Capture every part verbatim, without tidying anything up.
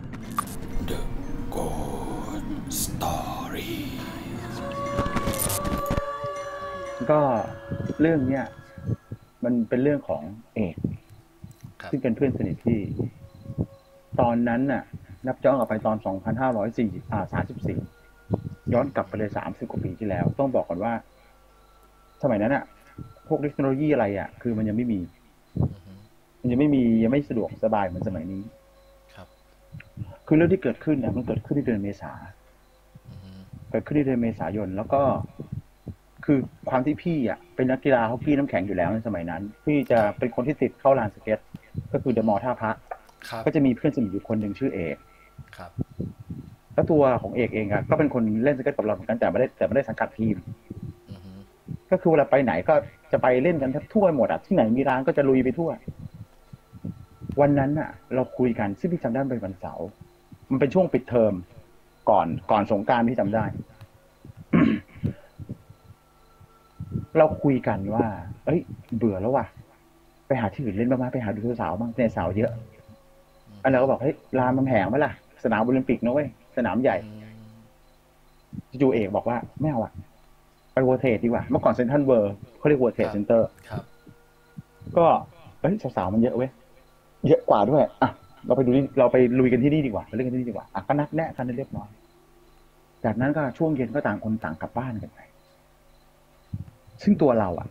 The Ghost Story ก็เรื่องเนี้ยมันเป็นเรื่องของเอกครับซึ่งเป็นเพื่อนสนิทที่ตอนนั้นน่ะนับย้อนกลับไปตอนสองพันห้าร้อยสี่สิบอ่าสามสิบสี่ย้อนกลับไปเลยสามสิบกว่าปีที่แล้วต้องบอกก่อนว่าสมัยนั้นอ่ะพวกเทคโนโลยีอะไรอ่ะคือมันยังไม่มีอือฮึมันยังไม่มียังไม่สะดวกสบายเหมือนสมัยนี้ครับคือเรื่องที่เกิดขึ้นเนี่ยมันเกิดขึ้นในเดือนเมษาอือฮึเกิดขึ้นในเดือนเมษายนแล้วก็คือความที่พี่อ่ะเป็นนักกีฬาฮอกกี้น้ำแข็งอยู่แล้วในสมัยนั้นพี่จะเป็นคนที่ติดเข้าลานสเก็ตก็คือเดอะมอลล์ท่าพระครับก็จะมีเพื่อนสนิทอยู่คนหนึ่งชื่อเอกครับแล้วตัวของเอกเองอะก็เป็นคนเล่นสเก็ตกับเราเหมือนกันแต่ไม่ได้แต่ไม่ได้สังกัดทีมอือฮึก็คือเวลาไปไหนก็จะไปเล่นกันทั่วหมดอะที่ไหนมีร้านก็จะลุยไปทั่ววันนั้นอะเราคุยกันซึ่งพี่จำได้เป็นวันเสาร์มันเป็นช่วงปิดเทอมก่อนก่อนสงกรานต์พี่จำได้ เราคุยกันว่าเอ้ยเบื่อแล้วว่ะไปหาที่อื่นเล่นบ้างไหมไปหาดูสาวบ้างเนี่ยสาวเยอะอันเราก็บอกเฮ้ยรามคำแหงไหมล่ะสนามโอลิมปิกนะเว้ยสนามใหญ่อืมจู่ๆเอกบอกว่าไม่เอาอะไปเวอร์เทดดีกว่าเมื่อก่อนเซ็นทรัลเวิร์เขาเรียกเวอร์เทครับดเซ็นเตอร์ครับก็เอ้ยสาวๆมันเยอะเว้ยเยอะกว่าด้วยอ่ะเราไปดูนี่เราไปลุยกันที่นี่ดีกว่าไปเล่นกันที่นี่ดีกว่าอ่ะก็นัดแนะกันให้เรียบร้อยจากนั้นก็ช่วงเย็นก็ต่างคนต่างกลับบ้านกันไปซึ่งตัวเราอ่ะ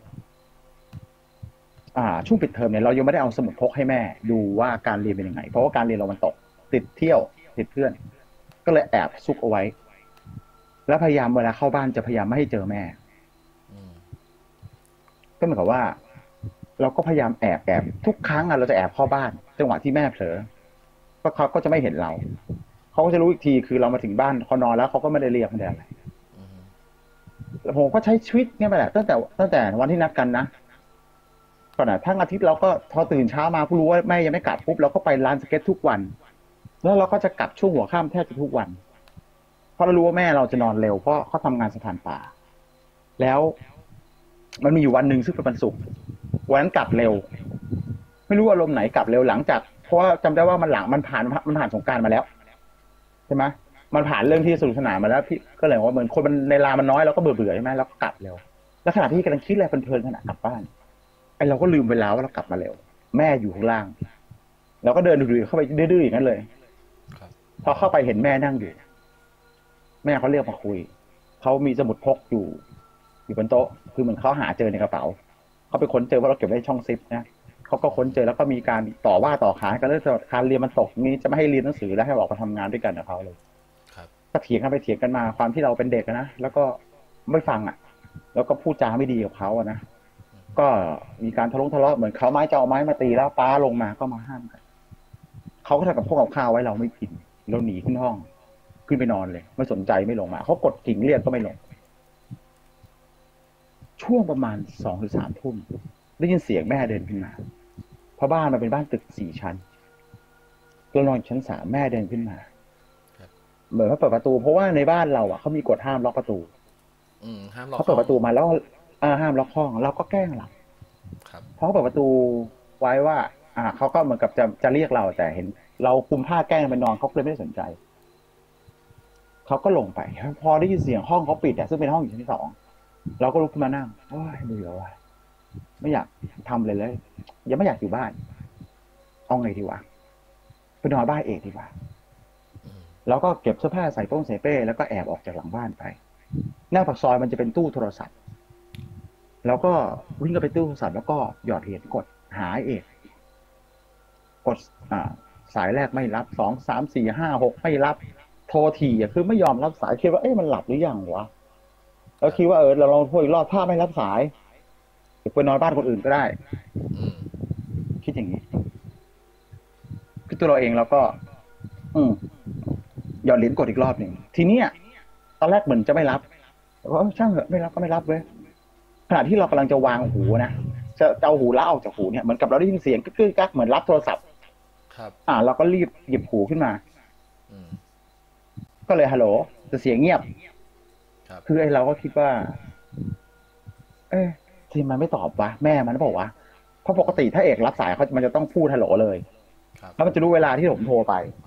อ่าช่วงปิดเทอมเนี่ยเรายังไม่ได้เอาสมุดพกให้แม่ดูว่าการเรียนเป็นยังไงเพราะว่าการเรียนเรามันตกติดเที่ยวติดเพื่อนก็เลยแอบซุกเอาไว้แล้วพยายามเวลาเข้าบ้านจะพยายามไม่ให้เจอแม่อืมก็เหมือนกับว่าเราก็พยายามแอบแอบทุกครั้งอะเราจะแอบเข้าบ้านจังหวะที่แม่เผลอก็เขาก็จะไม่เห็นเราเขาก็จะรู้อีกทีคือเรามาถึงบ้านเขานอนแล้วเขาก็ไม่ได้เรียกไม่ได้อะไรอืมแล้วผมก็ใช้ชีวิตเนี่ยไปแหละตั้งแต่ตั้งแต่วันที่นัดกันนะก่อนอะทั้งอาทิตย์เราก็พอตื่นเช้ามาผู้รู้ว่าแม่ยังไม่กลับปุ๊บเราก็ไปร้านสเก็ตทุกวันแล้วเราก็จะกลับช่วงหัวค่ำแทบจะทุกวันเพราะเรารู้ว่าแม่เราจะนอนเร็วเพราะเขาทำงานสะพานป่าแล้วมันมีอยู่วันหนึ่งซึ่งเป็นวันศุกร์วันนั้นกลับเร็วไม่รู้อารมณ์ไหนกลับเร็วหลังจากเพราะว่าจำได้ว่ามันหลังมันผ่านมันผ่านสงกรานต์มาแล้วใช่ไหมมันผ่านเรื่องที่สนุกสนานมาแล้วพี่ก็เลยว่าเหมือนคนมันในลามันน้อยเราก็เบื่อเบื่อใช่ไหมเราก็กลับเร็วแล้วขณะที่กำลังคิดอะไรเพลินๆขณะกลับบ้านไอ้เราก็ลืมเวลาว่าเรากลับมาเร็วแม่อยู่ข้างล่างเราก็เดินดื้อๆเข้าไปดื้อๆอย่างนั้นเลยครับพอเข้าไปเห็นแม่นั่งอยู่แม่เขาเรียกมาคุยเขามีสมุดพกอยู่อยู่บนโต๊ะคือเหมือนเขาหาเจอในกระเป๋าเขาไปค้นเจอว่าเราเก็บไว้ในช่องซิปนะเขาก็ค้นเจอแล้วก็มีการต่อว่าต่อขานกันเรื่องการเรียนมันตกนี้จะไม่ให้เรียนหนังสือแล้วให้ออกมาทำงานด้วยกันกับเขาเลยครับก็เถียงกันไปเถียงกันมาความที่เราเป็นเด็กนะแล้วก็ไม่ฟังอ่ะแล้วก็พูดจาไม่ดีกับเขาอะนะก็มีการทะเลาะทะเลาะเหมือนเขาไม้จะเอาไม้มาตีแล้วป้าลงมาก็มาห้ามกันเขาก็ทำกับพวกกับข้าวไว้เราไม่กินเราหนีขึ้นห้องขึ้นไปนอนเลยไม่สนใจไม่ลงมาเขากดกิ่งเรียกก็ไม่ลงช่วงประมาณสองหรือสามทุ่มได้ยินเสียงแม่เดินขึ้นมาเพราะบ้านมันเป็นบ้านตึกสี่ชั้นเรานอนชั้นสามแม่เดินขึ้นมาเหมือนเขาเปิดประตูเพราะว่าในบ้านเราอ่ะเขามีกฎห้ามล็อกประตูอืมห้ามล็อกเขาเปิห้องดประตูมาแล้วอ่าห้ามล็อกห้องเราก็แกล้งหลับครับเพราะเขาเปิดประตูไว้ว่าอ่าเขาก็เหมือนกับจะจะเรียกเราแต่เห็นเราคุมผ้าแกล้งไปนอนเขาเลยไม่ได้สนใจเขาก็ลงไปพอได้ยินเสียงห้องเขาปิดอ่ะซึ่งเป็นห้องอยู่ชั้นสองเราก็ลุกขึ้นมานั่งโอ้ยเบื่อว่ะไม่อยากทำเลยเลยยังไม่อยากอยู่บ้านเอาไงดีวะไปนอนบ้านเอกดีกว่าอืมแล้วก็เก็บเสื้อผ้าใส่โป้งใส่เป้แล้วก็แอบออกจากหลังบ้านไปหน้าปากซอยมันจะเป็นตู้โทรศัพท์แล้วก็วิ่งเข้าไปตู้โทรศัพท์แล้วก็หยอดเหรียญกดหาเอกกดอ่าสายแรกไม่รับสองสามสี่ห้าหกไม่รับโทรถี่อ่ะคือไม่ยอมรับสายคิดว่าเอ๊ะมันหลับหรือยังวะแล้วคิดว่าเออเราลองโทรอีกรอบถ้าไม่รับสายเดี๋ยวไปนอนบ้านคนอื่นก็ได้อืมคิดอย่างนี้คือตัวเราเองเราก็ อืมหยอดเหรียญกดอีกรอบหนึ่งทีเนี้ยตอนแรกเหมือนจะไม่รับแต่ว่าช่างเหอะไม่รับก็ไม่รับเว้ยขณะที่เรากำลังจะวางหูนะจะจะเอาหูละออกจากหูเนี่ยเหมือนกับเราได้ยินเสียงกึกกกักเหมือนรับโทรศัพท์ครับอ่าเราก็รีบหยิบหูขึ้นมาอืมก็เลยฮัลโหลแต่เสียงเงียบครับคือไอ้เราก็คิดว่า เอ๊ะทีมันไม่ตอบวะแม่มันบอกว่าเพราะปกติถ้าเอกรับสายเขามันจะต้องพูดฮัลโหลเลยครับแล้วมันจะรู้เวลาที่ผมโทรไป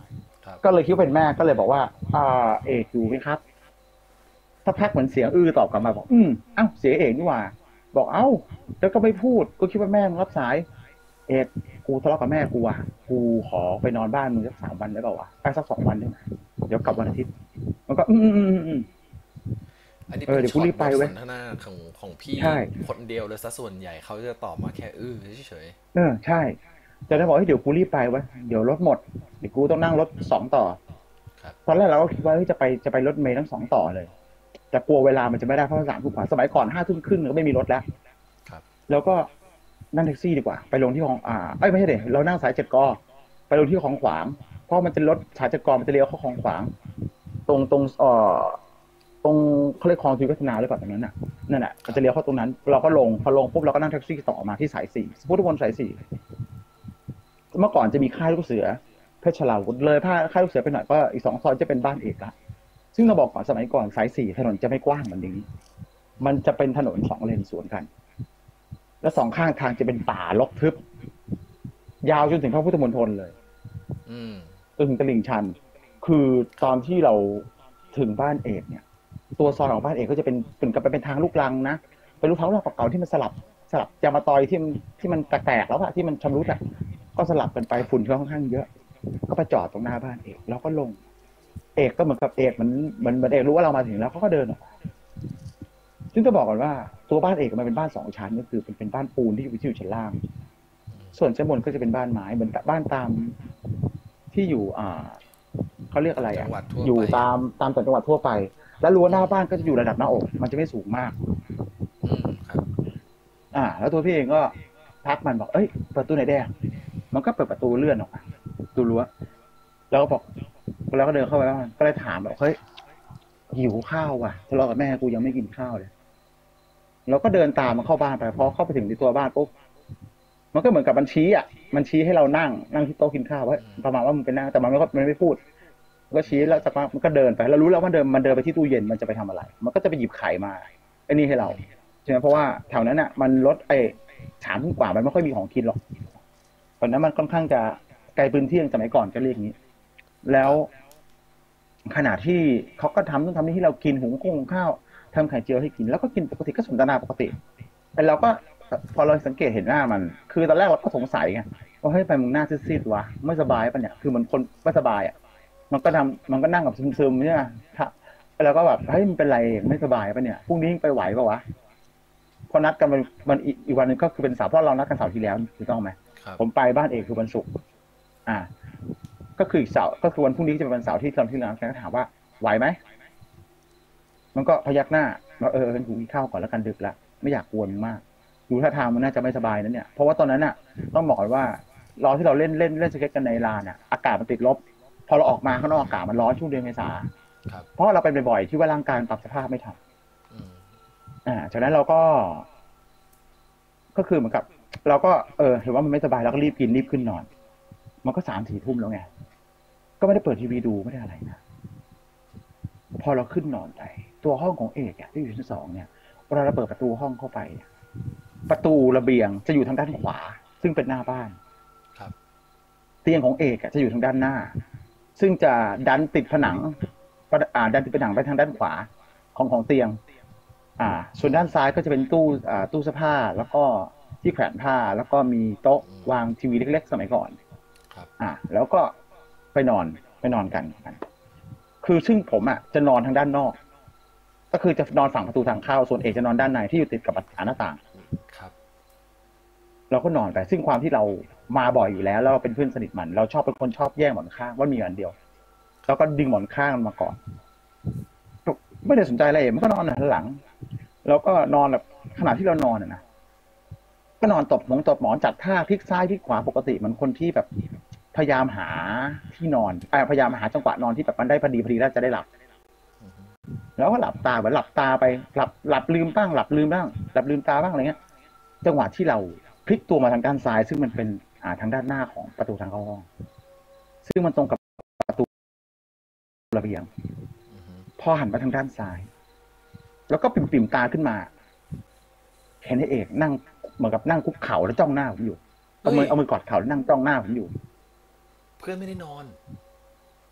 ครับก็เลยคิดว่าเป็นแม่ก็เลยบอกว่าอ่าเอกอยู่ไหมครับสักพักเหมือนเสียงอื้อตอบกลับมาบอกอืมเอ้าเสียเอกนี่หว่าบอกเอ้าแล้วก็ไม่พูดก็คิดว่าแม่มึงรับสายเอกกูทะเลาะกับแม่กูอ่ะกูขอไปนอนบ้านมึงสักสามวันได้เปล่าวะไปสักสองวันได้ไหมเดี๋ยวกลับวันอาทิตย์มันก็อืมอืมอืมอืมอันนี้เออเป็นเดี๋ยวกูช็อตรีบบ ไปทเว้สยนทนาของของพี่ใช่คนเดียวเลยซะส่วนใหญ่เขาจะตอบมาแค่อื้อเฉยเออใช่จะได้บอกให้ยเดี๋ยวกูรีบไปเว้ยเดี๋ยวรถหมดเดี๋ยวกูต้องนั่งรถสองต่อๆครับตอนแรกเราก็คิดว่าเฮ้ยจะไปจะไปรถเมล์ทั้งสองต่อเลยแต่กลัวเวลามันจะไม่ได้เพราะว่าสามทุ่มกว่าสมัยก่อนห้าทุ่มครึ่งก็ไม่มีรถแล้วครับแล้วก็นั่งแท็กซี่ดีกว่า ไปลงที่ของอ่าเอ้ยไม่ใช่เดี๋ยวเรานั่งสายเจ็ดกอไปลงที่ของขวางเพราะมันจะรถสายเจ็ดกอมันจะเลี้ยวเข้าของขวาง ตรงตรงเอ่อตรงเขาเรียกคลองทวีวัฒนาหรือเปล่าตรงนั้นน่ะนั่นแหละมันจะเลี้ยวเข้าตรงนั้น เราก็ลงพอลงปุ๊บเราก็นั่งแท็กซี่ต่อมาที่สายสี่พุทธมณฑลสายสี่เมื่อก่อนจะมีค่ายลูกเสือเพชรลาวุธเลยถ้าค่ายลูกเสือไปหน่อยก็อีกสองซอยจะเป็นบ้านเอกละซึ่งเราบอกก่อนสมัยก่อนสายสี่ถนนจะไม่กว้างเหมือนนี้มันจะเป็นถนนสองเลนสวนกัน แล้วสองข้างทางจะเป็นป่ารกทึบ ยาวจนถึงพระพุทธมณฑลเลยอืมจนถึงตลิ่งชัน คือตอนที่เราถึงบ้านเอกเนี่ย ตัวซอยของบ้านเอกก็จะเป็นเป็นกับเป็นทางลูกรังนะเป็นลูกทางลูกรังเก่าๆที่มันสลับสลับยางมะตอยที่มันที่มันแตกๆแล้วอะที่มันชำรุดอะก็สลับกันไปฝุ่นก็ค่อนข้างเยอะ ก็ไปจอดตรงหน้าบ้านเอกแล้วก็ลง เอกก็เหมือนกับเอกมันมันเหมือนเอกรู้ว่าเรามาถึงแล้วเขาก็เดินออกมาซึ่งจะบอกก่อนว่าตัวบ้านเอกมันเป็นบ้านสองชั้นก็คือเป็นเป็นบ้านปูนที่อยู่ที่อยู่ชั้นล่าง ส่วนชั้นบนก็จะเป็นบ้านไม้เหมือนบ้านตามที่อยู่อ่าเขาเรียกอะไรจัอ่ะงหวัดทั่วอยู่ไปตามตามต่างจังหวัดทั่วไป แล้วรั้วหน้าบ้านก็จะอยู่ระดับหน้าอก มันจะไม่สูงมากอืมครับอ่า แล้วตัวพี่เองก็ทักมันบอกเอ้ยเปิดประตูไหนอยแดงมันก็เปิดประตูเลื่อนออกมาประตูรั้วแล้วก็บอกแล้วก็เดินเข้าไปบ้านก็เลยถามบอกเฮ้ยหิวข้าวว่ะทะเลาะกับแม่กูยังไม่กินข้าวเลยแล้วก็เดินตามมันเข้าบ้านไปพอเข้าไปถึงในตัวบ้านปุ๊บมันก็เหมือนกับมันชี้อ่ะมันชี้ให้เรานั่งนั่งที่โต๊ะกินข้าวไว้ประมาณว่ามึงไปนั่งแต่มันไม่ก็มันไม่พูดมันก็ชี้แล้วสักพักมันก็เดินไปเรารู้แล้วว่าเดินมันเดินไปที่ตู้เย็นมันจะไปทำอะไร มันก็จะไปหยิบไข่มาไอ้นี่ให้เราใช่ไหมเพราะว่าแถวนั้นอ่ะมันรถไอ้สามทุ่มกว่ามันไม่ค่อยมีของกินหรอกตอนนั้นมันค่อนข้างจะไกลพื้นที่สมัยก่อนก็เรียกงี้ แล้วขณะที่เขาก็ทำนู่นทำนี่ที่เรากินหุงกุ้งข้าวทำไข่เจียวให้กินแล้วก็กินปกติก็สนทนาปกติแต่เราก็พอเราสังเกตเห็นหน้ามัน คือตอนแรกเราก็สงสัยไงว่าเฮ้ยไปมึงหน้าซีดๆวะไม่สบายปะเนี่ยคือมันคนไม่สบายอ่ะมันก็ทำมันก็นั่งแบบซึมๆเนี่ยแล้วก็แบบเฮ้ยมันเป็นไรไม่สบายปะเนี่ยพรุ่งนี้ไปไหวปะวะพอนัดกันมันมันอีกวันนึงก็คือเป็นเสาร์เพราะเรานัดกันเสาร์ที่แล้วถูกต้องไหมครับผมไปบ้านเอกคือวันศุกร์อ่า ก็คืออีกเสาร์ก็คือวันพรุ่งนี้จะเป็นวันเสาร์ที่ตอนที่ร้านแกก็ถามว่าไหวไหมมันก็พยักหน้าว่าเออเป็นกูกินข้าวก่อนแล้วกันดึกละไม่อยากกวนมากดูท่าทางมันน่าจะไม่สบายนั่นเนี่ยเพราะว่าตอนนั้นน่ะต้องบอกว่าเราที่เราเล่นเล่นเล่นสเก็ตกันในลานอ่ะอากาศมันติดลบพอเราออกมาข้างนอกอากาศมันร้อนช่วงเดือนเมษาครับเพราะเราเป็นบ่อยๆที่ว่าร่างกายปรับสภาพไม่ทันอืมอ่าจากนั้นเราก็ ก็คือเหมือนกับ เราก็เออเห็นว่ามันไม่สบายเราก็รีบกินรีบขึ้นนอน มันก็สามสี่ทุ่มแล้วไงก็ไม่ได้เปิดทีวีดูไม่ได้อะไรนะพอเราขึ้นนอนไปตัวห้องของเอกอะที่อยู่ชั้นสองเนี่ยเวลาเราเปิดประตูห้องเข้าไป ประตูระเบียงจะอยู่ทางด้านขวา ซึ่งเป็นหน้าบ้านครับเตียงของเอกอะจะอยู่ทางด้านหน้า ซึ่งจะดันติดผนังอ่าดันติดผนังไปทางด้านขวาของของเตียง อ่า ส่วนด้านซ้ายก็จะเป็นตู้อ่าตู้เสื้อผ้า แล้วก็ที่แขวนผ้า แล้วก็มีโต๊ะวางทีวีเล็กๆสมัยก่อนครับอ่า แล้วก็ไปนอนไปนอนกัน คือซึ่งผมอ่ะจะนอนทางด้านนอก ก็คือจะนอนฝั่งประตูทางเข้าส่วนเอกจะนอนด้านในที่อยู่ติดกับหน้าต่างครับเราก็นอนไปซึ่งความที่เรามาบ่อยอยู่แล้วแล้วเราเป็นเพื่อนสนิทมัน เราชอบเป็นคนชอบแย่งหมอนข้างว่ามีอันเดียว แล้วก็ดึงหมอนข้างมาก่อนไม่ได้สนใจอะไรมันก็นอนหันหลัง แล้วก็นอนแบบขณะที่เรานอนอ่ะนะก็นอนตบหมองตบหมอนจัดท่าพลิกซ้ายพลิกขวาปกติเหมือนคนที่แบบพยายามหาที่นอนพยายามหาจังหวะนอนที่แบบมันได้พอดีพอดีแล้วจะได้หลับ แล้วก็หลับตาเหมือนหลับตาไปหลับหลับลืมบ้างหลับลืมบ้างหลับลืมตาบ้างอะไรเงี้ยจังหวะที่เราพลิกตัวมาทางด้านซ้าย ซึ่งมันเป็นอ่าทางด้านหน้าของประตูทางเข้าห้องซึ่งมันตรงกับประตูระเบียงพอหันไปทางด้านซ้าย แล้วก็ปิ่มปิ่มตาขึ้นมาเห็นไอ้เอกนั่งเหมือนกับนั่งคุกเข่าแล้วจ้องหน้าผมอยู่เอามือเอามือกอดเข่าแล้วนั่งจ้องหน้าผมอยู่เพื่อนไม่ได้นอน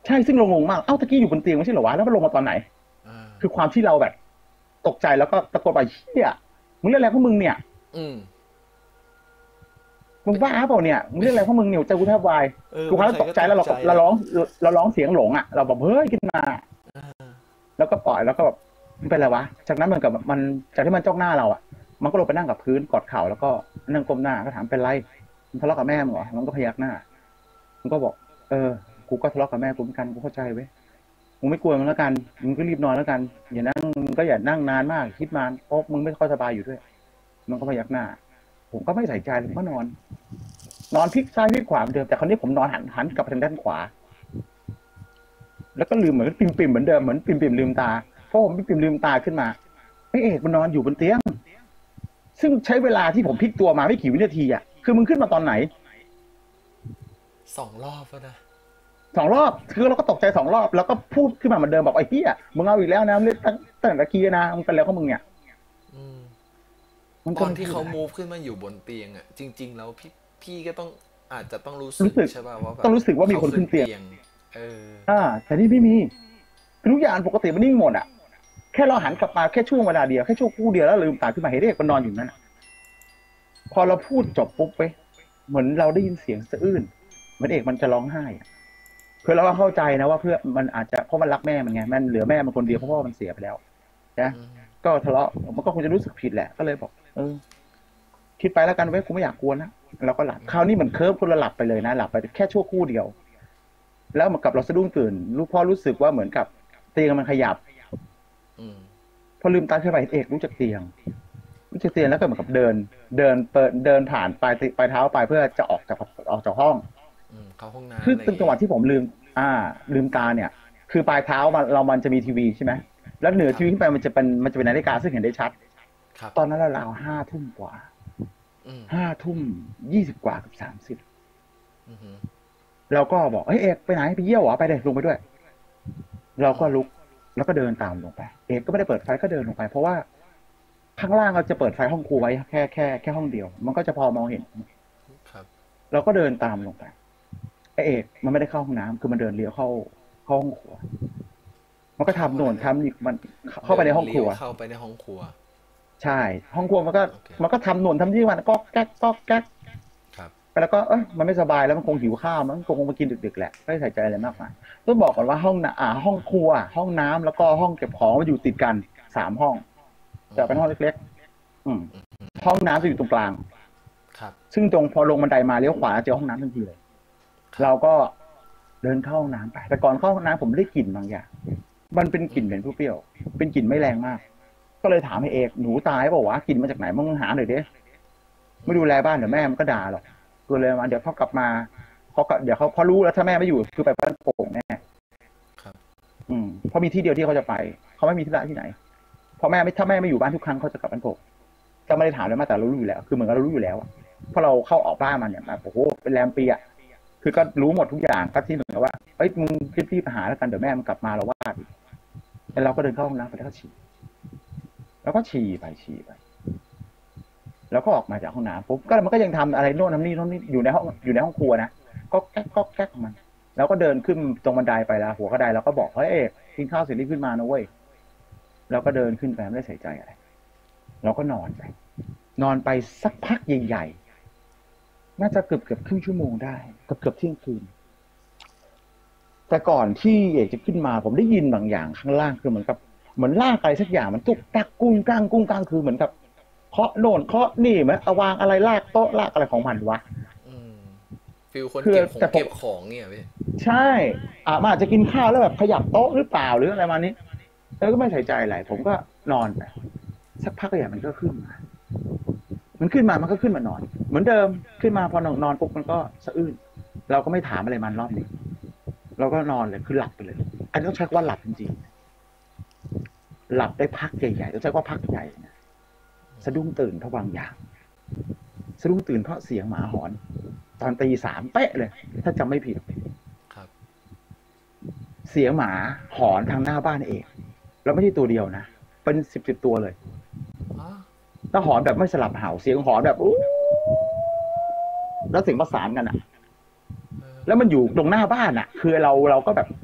ใช่ซึ่งเรางงมากเอ้าตะกี้อยู่บนเตียงไม่ใช่เหรอวะแล้วมันลงมาตอนไหนอ่าคือความที่เราแบบตกใจแล้วก็ตะโกนไปเฮียมึงเล่นอะไรพวกมึงเนี่ยอืมมึงบ้าเปล่าเนี่ยมึงเล่นอะไรพวกมึงเนี่ยใจกูแทบวายเออทุกครั้งตกใจแล้วเราเราร้องเราร้องเสียงหลงอ่ะเราแบบเฮ้ยขึ้นมาแล้วก็ปล่อยแล้วก็แบบมันเป็นอะไรวะจากนั้นเหมือนกับมันจากที่มันจ้องหน้าเราอ่ะมันก็ลงไปนั่งกับพื้นกอดเข่าแล้วก็นั่งก้มหน้าก็ถามเป็นไรมึงทะเลาะกับแม่มึงเหรอมันก็พยักหน้ามันก็บอกเออกูก็ทะเลาะกับแม่กูเหมือนกันกูเข้าใจเว้ยมึงไม่กลัวมึงแล้วกันมึงก็รีบนอนแล้วกันอย่านั่งมึงก็อย่านั่งนานมากคิดนานเพราะมึงไม่ค่อยสบายอยู่ด้วยมันก็พยักหน้าผมก็ไม่ใส่ใจผมก็นอนนอนพลิกซ้ายพลิกขวาเหมือนเดิมแต่คราวนี้ผมนอนหันหันกลับไปทางด้านขวาแล้วก็ลืมเหมือนปิ่มปิ่มเหมือนเดิมเหมือนปิ่มปิ่มลืมตาเพราะผมปิ่มปิ่มลืมตาขึ้นมาไอ้เอกมันนอนอยู่บนเตียงซึ่งใช้เวลาที่ผมพลิกตัวมาไม่กี่วินาทีอ่ะคือมึงขึ้นมาตอนไหนสองรอบแล้วนะสองรอบคือเราก็ตกใจสองรอบแล้วก็พูดขึ้นมาเหมือนเดิมบอกไอ้เหี้ยมึงเอาอีกแล้วนะเล่นตั้งตั้งแต่กี้นะมึงเป็นแล้วก็มึงเนี่ยตอนที่เขา move ขึ้นมาอยู่บนเตียงอ่ะจริงๆแล้วพี่พี่ก็ต้องอาจจะต้องรู้สึกใช่ป่ะว่าแบบต้องรู้สึกว่ามีคนขึ้นเตียงเอออ่าแต่นี่ไม่มีทุกอย่างปกติมันนิ่งหมดอ่ะแค่เราหันกลับมาแค่ช่วงเวลาเดียวแค่ช่วงคู่เดียวแล้วลืมตาขึ้นมาเห็นเด็กมันนอนอยู่นั่นพอเราพูดจบปุ๊บไปเหมือนเราได้ยินเสียงสะอื้นเหมือนเอกมันจะร้องไห้เพื่อเราก็เข้าใจนะว่าเพื่อมันอาจจะเพราะมันรักแม่มันไงมันเหลือแม่มันคนเดียวเพราะว่ามันเสียไปแล้วนะก็ทะเลาะมันก็คงจะรู้สึกผิดแหละก็เลยบอกเออคิดไปแล้วกันเว้ยกูไม่อยากกวนนะเราก็หลับคราวนี้เหมือนเคิร์ฟคนละหลับไปเลยนะหลับไปแค่ชั่วคู่เดียวแล้วเหมือนกับเราสะดุ้งตื่นลูกพ่อรู้สึกว่าเหมือนกับเตียงมันขยับพอลืมตาขึ้นไปเอกรู้จักเตียงรู้จักเตียงแล้วก็เหมือนกับเดินเดินเปิดเดินผ่านปลายปลายเท้าไปเพื่อจะออกจากออกจากห้องเข้าห้องน้ำคือเป็นจังหวะที่ผมลืมอ่าลืมตาเนี่ยคือปลายเท้ามันเรามันจะมีทีวีใช่ไหมแล้วเหนือทีวีขึ้นไปมันจะเป็นมันจะเป็นนาฬิกาซึ่งเห็นได้ชัดตอนนั้นเราราวห้าทุ่มกว่าห้าทุ่มยี่สิบกว่ากับสามสิบเราก็บอกเฮ้ยเอกไปไหนไปเยี่ยวเหรอไปเลยลงไปด้วยเราก็ลุกแล้วก็เดินตามลงไปเอกก็ไม่ได้เปิดไฟก็เดินลงไปเพราะว่าข้างล่างเราจะเปิดไฟห้องครูไว้แค่แค่แค่ห้องเดียวมันก็จะพอมองเห็นเราก็เดินตามลงไปไอเอกมันไม่ได้เข้าห้องน้ำคือมันเดินเลี้ยวเข้าห้องครัวมันก็ทำโน่นทำนี่มันเข้าไปในห้องครัวเข้าไปในห้องครัวใช่ห้องครัวมันก็มันก็ทำโน่นทำนี่มันก็แก๊กก็แก๊กแล้วก็เอ้ยมันไม่สบายแล้วมันคงหิวข้าวมันคงมากินดึกๆแหละไม่ใส่ใจอะไรมากมายต้องบอกก่อนว่าห้องน้ำอ่าห้องครัวห้องน้ำแล้วก็ห้องเก็บของมันอยู่ติดกันสามห้องแต่เป็นห้องเล็กๆอืมห้องน้ำจะอยู่ตรงกลางครับซึ่งตรงพอลงบันไดมาเลี้ยวขวาเจอห้องน้ำทันทีเลยเราก็เดินเข้าห้องน้ำไปแต่ก่อนเข้าห้องน้ำผมได้กลิ่นบางอย่างมันเป็นกลิ่นเหม็นเปรี้ยวๆเป็นกลิ่นไม่แรงมากก็เลยถามให้เอกหนูตายเปล่าวะกลิ่นมาจากไหนมึงหาหน่อยดิไม่ดูแลบ้านเดี๋ยวแม่มันก็ด่าหรอกก็เลยมาเดี๋ยวเขากลับมาเขาก็เดี๋ยวเขาพอรู้แล้วถ้าแม่ไม่อยู่คือไปบ้านโป่งแน่ครับอืมเพราะมีที่เดียวที่เขาจะไปเขาไม่มีที่ละที่ไหนพอแม่ไม่ถ้าแม่ไม่อยู่บ้านทุกครั้งเขาจะกลับบ้านโป่งก็ไม่ได้ถามเลยมาแต่เรารู้อยู่แล้วคือเหมือนกับเรารู้อยู่แล้วเพราะเราเข้าออกบ้านมาเนี่ยมาโอ้โหเป็นแรมปีอะคือก็รู้หมดทุกอย่างก็ที่เหมือนกับว่าเอ้ยมึงรีบๆไปหาแล้วกันเดี๋ยวแม่มันกลับมาเราว่าอีกแล้วเราก็เดินเข้าห้องน้ำไปแล้วก็ฉี่แล้วก็ฉี่ไปฉี่ไปแล้วก็ออกมาจากห้องน้ำปุ๊บก็มันก็ยังทำอะไรโน่นทำนี่โน่นนี่อยู่ในห้องอยู่ในห้องครัวนะก็แก๊กก็แก๊กมันแล้วก็เดินขึ้นตรงบันไดไปแล้วหัวกระไดแล้วก็บอกเฮ้ยกินข้าวเสร็จรีบขึ้นมานะเว้ยแล้วก็เดินขึ้นไปไม่ได้ใส่ใจอะไรเราก็นอนไปนอนไปสักพักใหญ่ๆน่าจะเกือบเกือบครึ่งชั่วโมงได้เกือบเกือบเที่ยงคืนแต่ก่อนที่เอกจะขึ้นมาผมได้ยินบางอย่างข้างล่างคือเหมือนกับเหมือนลากอะไรสักอย่างมันตุกตักกุ้งก้างกุ้งก้างคือเหมือนกับเคาะโน่นเคาะนี่ไหมเอาวางอะไรลากโต๊ะลากอะไรของมันวะฟิลคนเก็บของเก็บของเนี่ยพี่ใช่อ่ะมันอาจจะกินข้าวแล้วแบบขยับโต๊ะหรือเปล่าหรืออะไรมานี้แล้วก็ไม่ใส่ใจอะไรผมก็นอนไปสักพักใหญ่มันก็ขึ้นมามันขึ้นมามันก็ขึ้นมานอนเหมือนเดิมขึ้นมาพอนอนนอนปุ๊บมันก็สะอื้นเราก็ไม่ถามอะไรมันรอบนี้เราก็นอนเลยคือหลับไปเลยอันนี้ต้องใช้คำว่าหลับจริงๆหลับได้พักใหญ่ๆต้องใช้ว่าพักใหญ่นะสะดุ้งตื่นเพราะบางอย่างสะดุ้งตื่นเพราะเสียงหมาหอนตอนตีสามเป๊ะเลยถ้าจำไม่ผิดครับเสียงหมาหอนทางหน้าบ้านเองแล้วไม่ใช่ตัวเดียวนะเป็นสิบสิบตัวเลยแล้วหอนแบบไม่สลับเห่าเสียงหอนแบบอู้แล้วเสียงประสานกันอ่ะแล้วมันอยู่ตรงหน้าบ้านอ่ะคือเราเราก็แบบ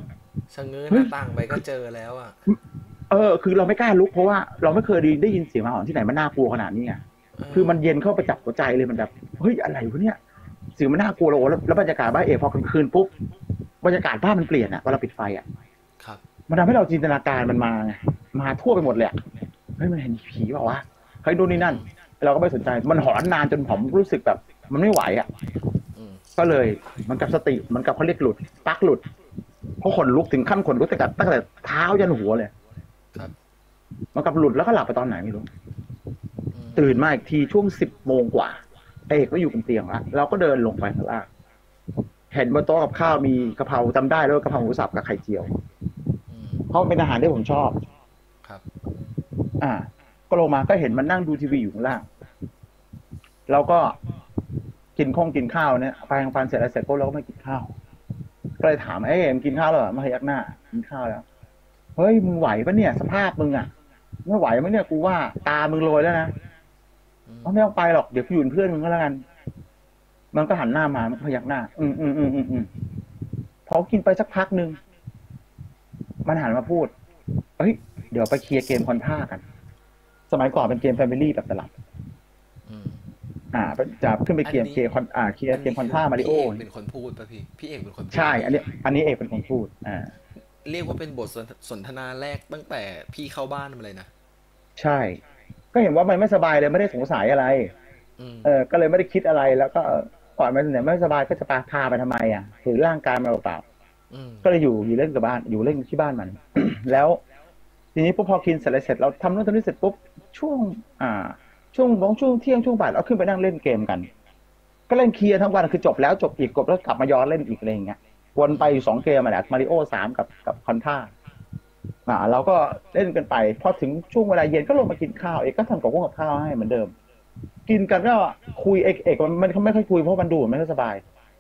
ชะเง้อหเฮ้ยน้าต่างไปก็เจอแล้วอ่ะเออคือเราไม่กล้าลุกเพราะว่าเราไม่เคยได้ยินเสียงหมาหอนที่ไหนมันน่ากลัวขนาดนี้ไงเอคืออมันเย็นเข้าไปจับหัวใจเลยมันแบบเฮ้ยอะไรวะเนี่ยเสียงมันน่ากลัวแล้วโอ้แล้วแล้วบรรยากาศบ้านเอกพอกลางคืนปุ๊บบรรยากาศบ้านมันเปลี่ยนอ่ะเวลาปิดไฟอ่ะครับมันทำให้เราจินตนาการมันมาไงมาทั่วไปหมดเลยอะเฮ้ยมันเห็นผีเปล่าวะเฮ้ยดูนนี่นั่นเราก็ไม่สนใจมันหอนนานจนผมรู้สึกแบบมันไม่ไหวอ่ะอืมก็เลยมันกับสติมันกับเขาเรียกหลุดปลักหลุดเพราะขนลุกถึงขั้นขนลุกตั้งแต่ตั้งแต่เท้ายันหัวเลยครับมันกับหลุดแล้วก็หลับไปตอนไหนไม่รู้อืมตื่นมาอีกทีช่วงสิบโมงกว่าเอกก็อยู่บนเตียงละเราก็เดินลงไปข้างล่างเห็นบนโต๊ะกับข้าวมีกะเพราจำได้แล้วกะเพราหมูสับกับไข่เจียวอืมเพราะเป็นอาหารที่ผมชอบครับอ่าก็ลงมาก็เห็นมันนั่งดูทีวีอยู่ข้างล่างเราก็กินข้องกินข้าวเนี่ยแปรงฟันเสร็จแล้วเสร็จก็เราก็ไม่กินข้าวก็เลยถามเอ้ยมึงกินข้าวแล้วเหรอมาพยักหน้ากินข้าวแล้วเฮ้ยมึงไหวปะเนี่ยสภาพมึงอ่ะไม่ไหวมั้ยเนี่ยกูว่าตามึงโรยแล้วนะอืมเขาไม่ต้องไปหรอกเดี๋ยวกูอยู่เป็นเพื่อนมึงก็แล้วกันมันก็หันหน้ามามันพยักหน้าอืมอืมอืมอืมอืมพอกินไปสักพักหนึ่งมันหันมาพูดเฮ้ยเดี๋ยวไปเคลียร์เกมคอนท่ากันสมัยก่อนเป็นเกมแฟมิลี่แบบตลับอืมอ่าจะขึ้นไปเคลียร์อันนี้เคลียร์คอนอ่าเคลียร์เกอันนี้คือมคอนท่ามาริโอพี่เอกเป็นคนพูดป่ะพี่พี่เอกเป็นคนพูดใช่ไหมอันนี้อันนี้เอกเป็นคนพูดอ่าเรียกว่าเป็นบทสนสนทนาแรกตั้งแต่พี่เข้าบ้านมาเลยนะใช่ก็เห็นว่ามันไม่สบายเลยไม่ได้สงสัยอะไรอืมเออก็เลยไม่ได้คิดอะไรแล้วก็เออก่อนมันเนี่ยไม่สบายก็จะพาพาไปทำไมอ่ะถือร่างกายมาเปล่าอืมๆก็เลยอยู่อยู่เล่นกับบ้านอยู่เล่นที่บ้านมัน แล้วทีนี้ปุ๊บพอกินเสร็จแล้วเสร็จเราทำนู่นทำนี่เสร็จปุ๊บช่วงอ่าช่วงบางช่วงเที่ยงช่วงบ่ายเราขึ้นไปนั่งเล่นเกมกันก็เล่นเคลียร์ทั้งวันคือจบแล้วจบอีกจบแล้วกลับมาย้อนเล่นอีกอะไรอย่างเงี้ยวนไปอยู่สองเกมมาแหละมาริโอสามกับกับคอนท่าอ่าเราก็เล่นกันไปพอถึงช่วงเวลาเย็นก็ลงมากินข้าวเอกก็ทำกับพวกกับข้าวให้เหมือนเดิมกินกันก็คุยเอกเอกมันเขาไม่ค่อยคุยเพราะมันดูไม่ค่อยสบาย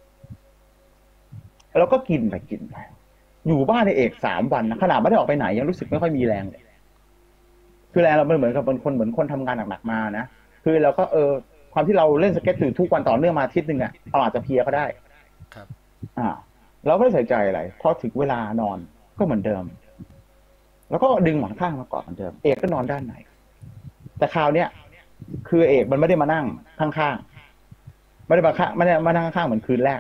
แล้วก็กินไปกินไปอยู่บ้านในเอกสามวันนะขนาดไม่ได้ออกไปไหนยังรู้สึกไม่ค่อยมีแรงเลยคือแรงเรามันเหมือนกับเป็นคนเหมือนคนทำงานหนักๆมานะคือเราก็เออความที่เราเล่นสเก็ตอยู่ทุกวันต่อเนื่องมาอาทิตย์หนึ่งอ่ะเราอาจจะเพลียก็ได้ครับอ่าเราไม่ได้ใส่ใจอะไรพอถึงเวลานอนก็เหมือนเดิมแล้วก็ดึงหมอนข้างมาก่อนเหมือนเดิมเอกก็นอนด้านไหนแต่คราวเนี้ยคือเอกมันไม่ได้มานั่งข้างๆไม่ได้มาข้างไม่ได้มานั่งข้างๆเหมือนคืนแรก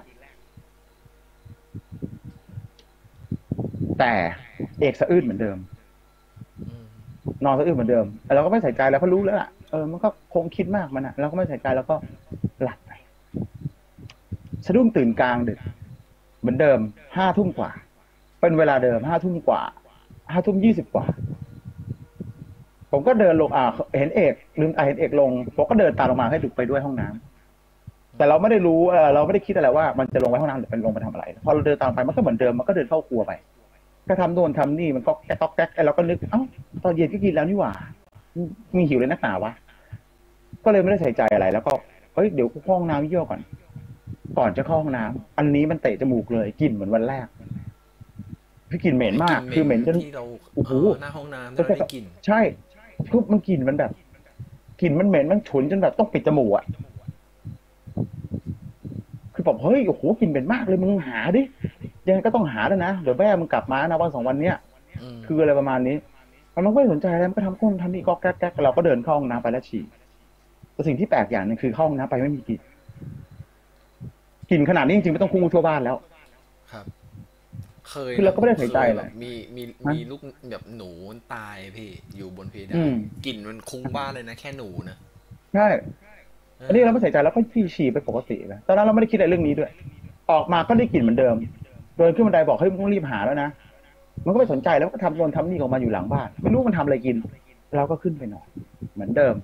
แต่เอกสะอื้นเหมือนเดิมอืมนอนสะอื้นเหมือนเดิมแต่เราก็ไม่ใส่ใจแล้วก็รู้แล้วล่ะเออมันก็คงคิดมากมันอ่ะเราก็ไม่ใส่ใจแล้วก็หลับไปสะดุ้งตื่นกลางดึกเหมือนเดิมห้าทุ่มกว่าเป็นเวลาเดิมห้าทุ่มกว่าห้าทุ่มยี่สิบกว่าผมก็เดินลงอ่าเห็นเอกลืมอ่าเห็นเอกลงผมก็เดินตามลงมาให้ดุไปด้วยห้องน้ำแต่เราไม่ได้รู้เออเราไม่ได้คิดอะไรว่ามันจะลงไปห้องน้ำหรือเป็นลงไปทำอะไรพอเราเดินตามไปมันก็เหมือนเดิมมันก็เดินเข้าครัวไปก็ทำโน่นทำนี่มันก็แก๊กก๊อกแก๊กไอ้เราก็นึกเอ้าตอนเย็นก็กินแล้วนี่หว่ามีหิวเลยนักหนาวะก็เลยไม่ได้ใส่ใจอะไรแล้วก็เอ้ยเดี๋ยวเข้าห้องน้ำเยี่ยวก่อนก่อนจะเข้าห้องน้ำอันนี้มันเตะจมูกเลยกลิ่นเหมือนวันแรกพี่กลิ่นเหม็นมากคือเหม็นจนที่เราโอ้โหเออหน้าห้องน้ำเราได้กลิ่นใช่คือมันกลิ่นมันแบบกลิ่นมันเหม็นมันฉุนจนแบบต้องปิดจมูกอ่ะคือบอกเฮ้ยโอ้โหกลิ่นเหม็นมากเลยมึงหาดิยังไงก็ต้องหาแล้วนะเดี๋ยวแม่มึงกลับมานะวันสองวันเนี้ยอืมคืออะไรประมาณนี้มันไม่สนใจอะไรมันก็ทำก้นทำนี่ก็แก๊กแก๊กเราก็เดินเข้าห้องน้ำไปแล้วฉี่แต่สิ่งที่แปลกอย่างหนึงคือเข้าห้องน้ำไปไม่มีกลิ่นกลิ่นขนาดนี้จริงๆไม่ต้องคุ้งทั่วบ้านแล้วครับเคยคือเรานะก็ไม่ได้ใส่ใจเคยเลยแบบมีมีนะมีลูกแบบหนูตายพี่อยู่บนเพอืดานมกลิ่นมันคุ้งบ้านเลยนะแค่หนูนะใช่เออันนี้เราอไม่ใส่ใจแล้วก็พี่ฉี่ไปปกติเลยตอนนั้นเราไม่ได้คิดอะไรเรื่องนี้ด้วยออกมาก็ได้กลิ่นเหมือนเดิมเดินขึ้นบันไดบอกเฮ้ยมึงต้องรีบหาแล้วนะมันก็ไม่สนใจแล้วก็ทำโน่นทำนี่ออกมาอยู่หลังบ้านไม่รู้มันทำอะไรกินเราก็ขึ้นไปนอนเหมือนเดิม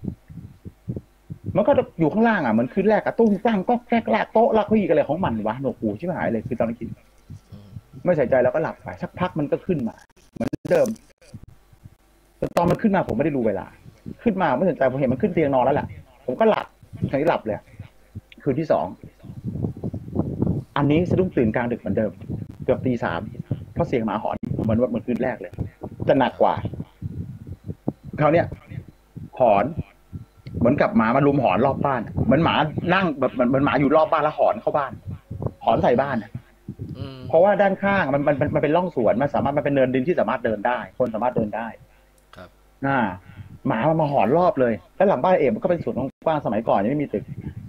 มันก็อยู่ข้างล่างอ่ะเหมือนคืนแรกอะตุ้งตั้งก็แก๊กลากโต๊ะลากเก้าอี้อะไรของมันวะหนวกหูชิบหายเลยคือตอนนั้นคิดอืมไม่ใส่ใจแล้วก็หลับไปสักพักมันก็ขึ้นมาเหมือนเดิมแต่ตอนมันขึ้นมาผมไม่ได้รู้เวลาขึ้นมาไม่สนใจผมเห็นมันขึ้นเตียงนอนแล้วแหละผมก็หลับทีนี้หลับเลยคืนที่สองอันนี้สะดุ้งตื่นกลางดึกเหมือนเดิมเกือบตีสามเพราะเสียงหมาหอนเหมือนว่าเหมือนคืนแรกเลยจะหนักกว่าคราวเนี้ยหอนเหมือนกับหมามารุมหอนรอบบ้านเหมือนหมานั่งแบบเหมือนเหมือนหมาอยู่รอบบ้านแล้วหอนเข้าบ้านหอนใส่บ้านอือืมเพราะว่าด้านข้างมันมันมันมันเป็นร่องสวนมันสามารถมันเป็นเนินดินที่สามารถเดินได้ คนสามารถเดินได้ครับอ่าหมามันมาหอนรอบเลยแล้วหลังบ้านเอ๋มันก็เป็นสวนกว้างสมัยก่อนยังไม่มีตึก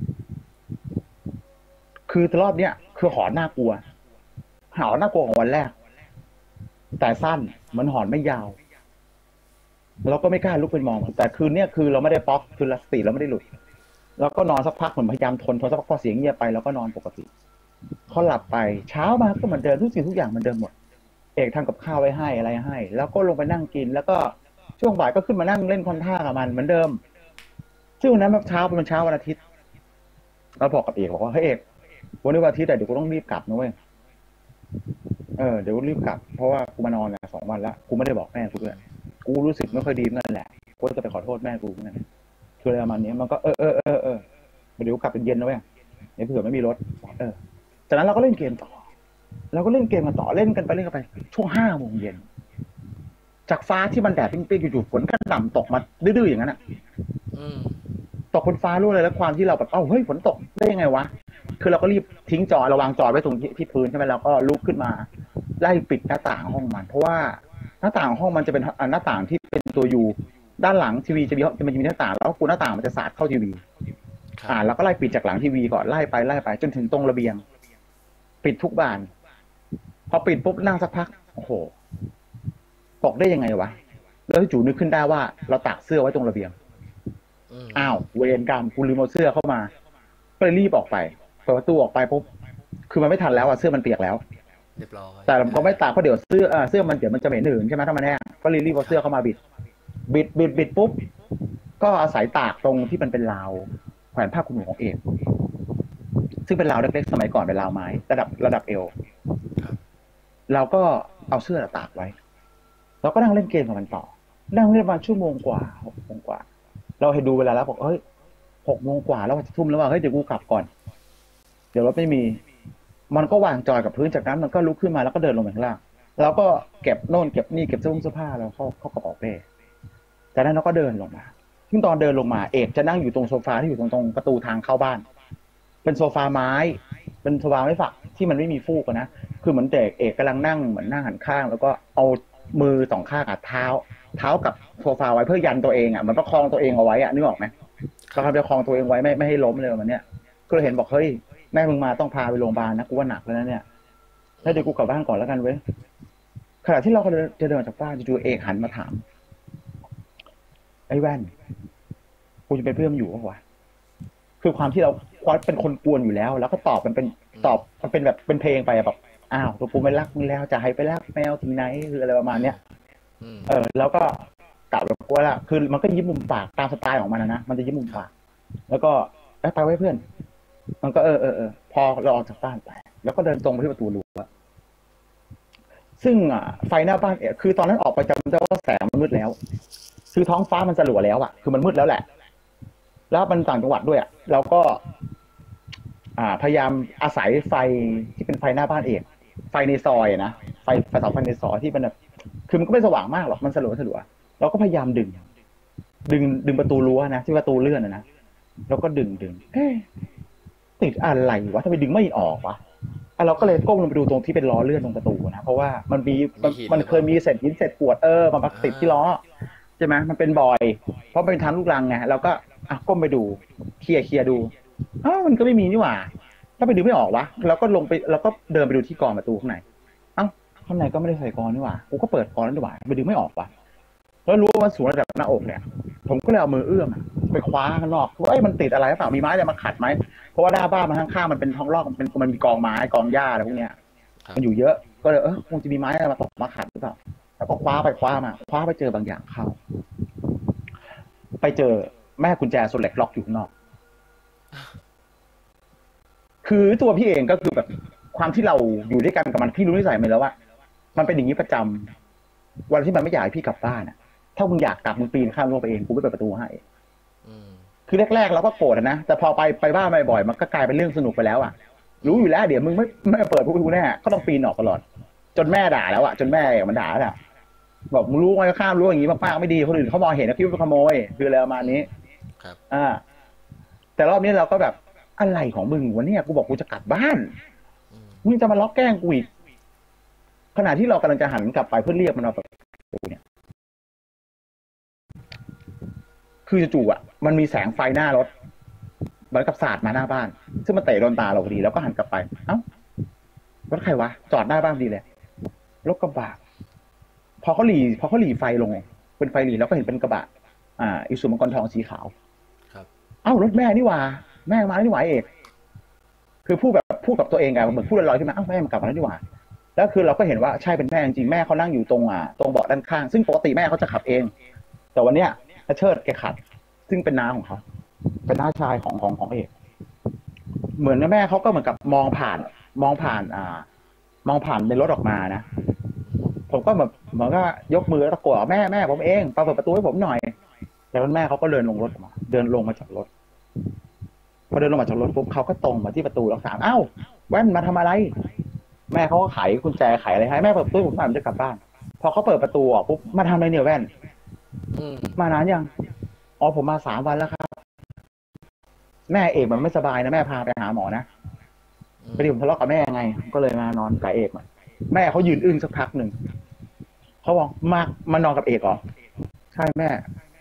คือรอบเนี้ยคือหอนน่ากลัวหอนน่ากลัวของวันแรกแต่สั้นมันหอนไม่ยาวเราก็ไม่กล้าลุกไปมองมันแต่คืนเนี้ยคือเราไม่ได้ป๊อกคือสติเราไม่ได้หลุดแล้วก็นอนสักพักเหมือนพยายามทนทนสักพักพอเสียงเงียบไปแล้วก็นอนปกติพอหลับไปเช้ามาก็เหมือนเดิมทุกสิ่งทุกอย่างเหมือนเดิมหมดเอกทำกับข้าวไว้ให้อะไรให้แล้วก็ลงไปนั่งกินแล้วก็ช่วงบ่ายก็ขึ้นมานั่งเล่นคอนท่ากับมันเหมือนเดิมซึ่งวันนั้นเช้าเป็นเช้าวันอาทิตย์เราบอกกับเอกบอกว่าเฮ้ยเอกวันนี้วันอาทิตย์แต่เดี๋ยวกูต้องรีบกลับนะเว้ยเออเดี๋ยวรีบกลับเพราะว่ากูมานอนแล้วสองวันแล้วกูไม่ได้บอกแม่กูด้วยกูรู้สึกไม่ค่อยดีนั่นแหละกูจะไปขอโทษแม่กูนั่นแหละคืออะไรประมาณนี้มันก็เออเออเออเออเดี๋ยวกลับเป็นเย็นนะเว้ยเดี๋ยวเผื่อไม่มีรถเออจากนั้นเราก็เล่นเกมต่อเราก็เล่นเกมกันต่อเล่นกันไปเล่นกันไปช่วงห้าโมงเย็นจากฟ้าที่มันแดดปิ้งๆอยู่ๆฝนก็หน่ำตกมาดื้อๆอย่างนั้นอ่ะตกบนฟ้ารั่วเลยแล้วความที่เราแบบเอ้าเฮ้ยฝนตกได้ยังไงวะคือเราก็รีบทิ้งจอเราวางจอไว้ตรงที่ที่พื้นใช่ไหมเราก็ลุกขึ้นมาไล่ปิดหน้าต่างห้องมันเพราะว่าหน้าต่างห้องมันจะเป็นหน้าต่างที่เป็นตัวยูด้านหลังทีวีจะมีจะมีหน้าต่างแล้วกูหน้าต่างมันจะสาดเข้าทีวีอ่าแล้วก็ไล่ปิดจากหลังทีวีก่อนไล่ไปไล่ไปจนถึงตรงระเบียงปิดทุกบานพอปิดปุ๊บนั่งสักพักโอ้โหตกได้ยังไงวะแล้วจู่นึกขึ้นได้ว่าเราตากเสื้อไว้ตรงระเบียงอ้าวเวรกรรมกูลืมเอาเสื้อเข้ามาก็เลยรีบออกไปเปิดประตูออกไปปุ๊บคือมันไม่ทันแล้วอ่ะเสื้อมันเปียกแล้วเรียบร้อยแต่เราก็ไม่ตากเพราะเดี๋ยวเสื้อเสื้อมันเดี๋ยวมันจะเหม็นหืนใช่ไหมถ้ามันแห้งก็รีบเอาเสื้อเข้ามาบิดบิดบิดบิดปุ๊บก็อาศัยตากตรงที่มันเป็นราวแขวนผ้าคลุมหัวของเอกซึ่งเป็นราวเล็กๆสมัยก่อนเป็นราวไม้ระดับระดับเอวเราก็เอาเสื้อตากไว้เราก็นั่งเล่นเกมกับมันต่อนั่งเล่นประมาณชั่วโมงกว่าหกโมงกว่าเราเห็นดูเวลาแล้วบอกเฮ้ยหกโมงกว่าแล้วจะทุ่มแล้วว่าเฮ้ยเดี๋ยวกูกลับก่อนเดี๋ยวรถไม่มีมันก็วางจอยกับพื้นจากนั้นมันก็ลุกขึ้นมาแล้วก็เดินลงไปข้างล่างแล้วก็เก็บโน่นเก็บนี่เก็บเสื้อผ้าแล้วเข้าเข้ากระเป๋าเป้จากนั้นเราก็เดินลงมาซึ่งตอนเดินลงมาเอกจะนั่งอยู่ตรงโซฟาที่อยู่ตรงตรงประตูทางเข้าบ้านเป็นโซฟาไม้เป็นโซฟาไม้ฝักที่มันไม่มีฟูกนะคือเหมือนเด็กเอกกำลังนั่งเหมือนนั่งหันข้างแล้วก็เอามือสองข้างอ่ะเท้าเท้ากับโซฟาไว้เพื่อยันตัวเองอ่ะมันประคองตัวเองเอาไว้อ่ะนึกออกไหมเขาทำประคองตัวเองไว้ไม่ไม่ให้ล้มเลยมันเนี้ยก็เลยเห็นบอกเฮ้ยแม่มึงมาต้องพาไปโรงพยาบาลนะกูว่าหนักแล้วนะเนี่ยถ้าเดี๋ยวกูกลับบ้านก่อนแล้วกันเว้ยขณะที่เราจะเดินจากบ้านจู่ๆเอกหันมาถามไอ้แว่นกูจะเป็นเพื่อนอยู่ปะวะคือความที่เราเป็นคนกวนอยู่แล้วแล้วก็ตอบมันเป็นตอบมันเป็นแบบเป็นเพลงไปแบบอ้าวตัวกูไม่รักมึงแล้วจะให้ไปรักแมวถึงไหนคืออะไรประมาณเนี้ยเออแล้วก็กลับแบบกูว่าคือมันก็ยิ้มมุมปากตามสไตล์ของมันนะมันจะยิ้มมุมปากแล้วก็ไปไว้เพื่อนมันก็เออเออเออพอเราออกจากบ้านไปแล้วก็เดินตรงไปที่ประตูรั้วซึ่งอ่ะไฟหน้าบ้านเอ๋คือตอนนั้นออกไปจำได้ว่าแสงมันมืดแล้วคือท้องฟ้ามันสลัวแล้วอ่ะคือมันมืดแล้วแหละแล้วมันต่างจังหวัดด้วยอ่ะเราก็ อ่าพยายามอาศัยไฟที่เป็นไฟหน้าบ้านเอกไฟในซอยนะไฟไฟเสาไฟในซอยที่มันแบบคือมันก็ไม่สว่างมากหรอกมันสลัวสลัวเราก็พยายามดึงดึงดึงประตูรั้วนะที่ประตูเลื่อนนะนะแล้วก็ดึงดึงติดอะไรวะทำไมดึงไม่ออกวะเราก็เลยก้มลงไปดูตรงที่เป็นล้อเลื่อนตรงประตูนะเพราะว่ามันมีมันเคยมีเศษหินเศษกรวดเออมาติดที่ล้อใช่ไหมมันเป็นบ่อยเพราะเป็นทางลูกรังไงเราก็อ่ะก้มไปดูเคลียร์เคลียร์ดูอ้าวมันก็ไม่มีนี่หว่าถ้าไปดูไม่ออกวะเราก็ลงไปเราก็เดินไปดูที่กรประตูข้างในอ้าวข้างในก็ไม่ได้ใส่กรนี่หว่ากูก็เปิดกรนั่นหว่าไปดูไม่ออกวะแล้วรู้ว่ามันสูงระดับหน้าอกเนี่ยผมก็เลยเอามือเอื้อมไปคว้าข้างนอกว่าเอ้ยมันติดอะไรหรือเปล่ามีไม้อะไรมาขัดไหมเพราะว่าหน้าบ้านมันข้างๆมันเป็นท้องรอกมันเป็นมันมีกองไม้กองหญ้าอะไรพวกเนี้ยมันอยู่เยอะก็เลยเออคงจะมีไม้อะไรมาตกมาขัดหรือเปล่าแล้วก็คว้าไปคว้ามาคว้าไปเจอบางอย่างเข้าไปเจอแม่กุญแจโซเล็กล็อกอยู่ข้างนอกคือตัวพี่เองก็คือแบบความที่เราอยู่ด้วยกันกับมันพี่รู้นิสัยมันแล้วว่ามันเป็นอย่างนี้ประจำวันที่มันไม่อยากให้พี่กลับบ้านอ่ะถ้ามึงอยากกลับมึงปีนข้ามรั้วไปเองกูไม่เปิดประตูให้คือแรกๆเราก็โกรธนะแต่พอไปไปบ้านบ่อยๆมันก็กลายเป็นเรื่องสนุกไปแล้วอ่ะรู้อยู่แล้วเดี๋ยวมึงไม่ไม่เปิดประตูแน่ก็ต้องปีนออกตลอดจนแม่ด่าแล้วอ่ะจนแม่มันด่าแล้วบอกมึงรู้ไงข้ามรั้วอย่างนี้มากๆไม่ดีคนอื่นเขามองเห็นนะพี่ว่าขโมยคืออะไรประมาณนี้ครับอ่าแต่รอบนี้เราก็แบบอะไรของมึงวันนี้กูบอกกูจะกลับบ้านมึงจะมาล็อกแกล้งกูอีกขณะที่เรากำลังจะหันกลับไปเพื่อเรียกมันมาเปิดประตูเนี่ยคือจู่ๆอ่ะมันมีแสงไฟหน้ารถเหมือนกับสาดมาหน้าบ้านซึ่งมันเตะโดนตาเราพอดีแล้วก็หันกลับไปเอ้ารถใครวะจอดหน้าบ้านดีเลยรถกระบะพอเขาหลีพอเขาหลีไฟลงเป็นไฟหลีแล้วก็เห็นเป็นกระบะอ่าอิสุมังกรทองสีขาวครับเอ้ารถแม่นี่หว่าแม่มาแล้วนี่หว่าเอกคือพูดแบบพูดกับตัวเองไงเหมือนพูดลอยๆขึ้นมาเอ้าแม่มันกลับมาแล้วนี่หว่าแล้วคือเราก็เห็นว่าใช่เป็นแม่จริงแม่เขานั่งอยู่ตรงอ่าตรงเบาะด้านข้างซึ่งปกติแม่เขาจะขับเองแต่วันเนี้ยเชิดแกขับซึ่งเป็นน้าของเขาเป็นน้าชายของของของเอกเหมือนแม่เขาก็เหมือนกับมองผ่านมองผ่านอ่ามองผ่านในรถออกมานะผมก็แบบเหมือนก็ยกมือตะโกนแม่แม่ผมเองเปิดประตูให้ผมหน่อยแล้วแม่เขาก็เดินลงรถมาเดินลงมาจากรถพอเดินลงมาจากรถปุ๊บเขาก็ตรงมาที่ประตูแล้วถามเอ้าแว่นมาทำอะไรแม่เขาก็ไขกุญแจไขอะไรให้แม่เปิดประตูผมหน่อยผมจะกลับบ้านพอเขาเปิดประตูออกปุ๊บมาทำอะไรเนี่ยแว่นมานานยังอ๋อผมมาสามวันแล้วครับแม่เอกมันไม่สบายนะแม่พาไปหาหมอนะพอดีผมทะเลาะกับแม่ไงก็เลยมานอนกับเอกมาแม่เขายืนอึ้งสักพักหนึ่งเขาบอกมามานอนกับเอกเหรอใช่แม่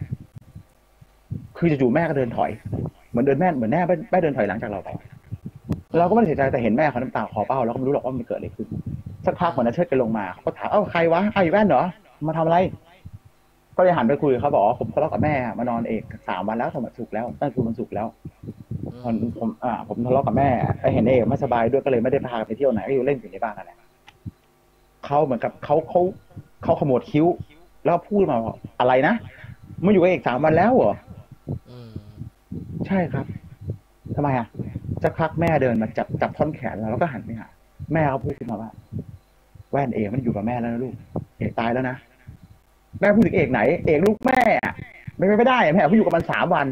คือจู่ๆแม่ก็เดินถอยเหมือนเดินแม่เหมือนแม่แม่เดินถอยหลังจากเราไปเราก็ไม่ได้เสียใจแต่เห็นแม่เขาน้ำตาคลอเบ้าแล้วก็ไม่รู้หรอกว่ามันเกิดอะไรขึ้นสักพักเหมือนนัทเชิดไปลงมาเขาก็ถามเอ้าใครวะไอ้แว่นเหรอมาทำอะไรก็เลยหันไปคุยเขาบอกผมทะเลาะกับแม่มานอนเอกสามวันแล้วสมัยสุกแล้วตั้งคือมันสุกแล้วผมผมอ่าผมทะเลาะกับแม่ไปเห็นเอกไม่สบายด้วยก็เลยไม่ได้พาไปเที่ยวไหนก็อยู่เล่นอยู่ในบ้านนั่นแหละเขาเหมือนกับเขาเขาเขาขมวดคิ้วแล้วพูดมาว่าอะไรนะมาอยู่กับเอกสามวันแล้วเหรอใช่ครับทำไมอ่ะจะพักแม่เดินมาจับจับท่อนแขนเราแล้วก็หันไปหาแม่เขาพูดขึ้นมาว่าแว่นเอกมันอยู่กับแม่แล้วนะลูกเอกตายแล้วนะแม่พูดถึงเอกไหนเอกลูกแม่อะไม่ไม่ได้แม่เขาอยู่กับมันสามวัน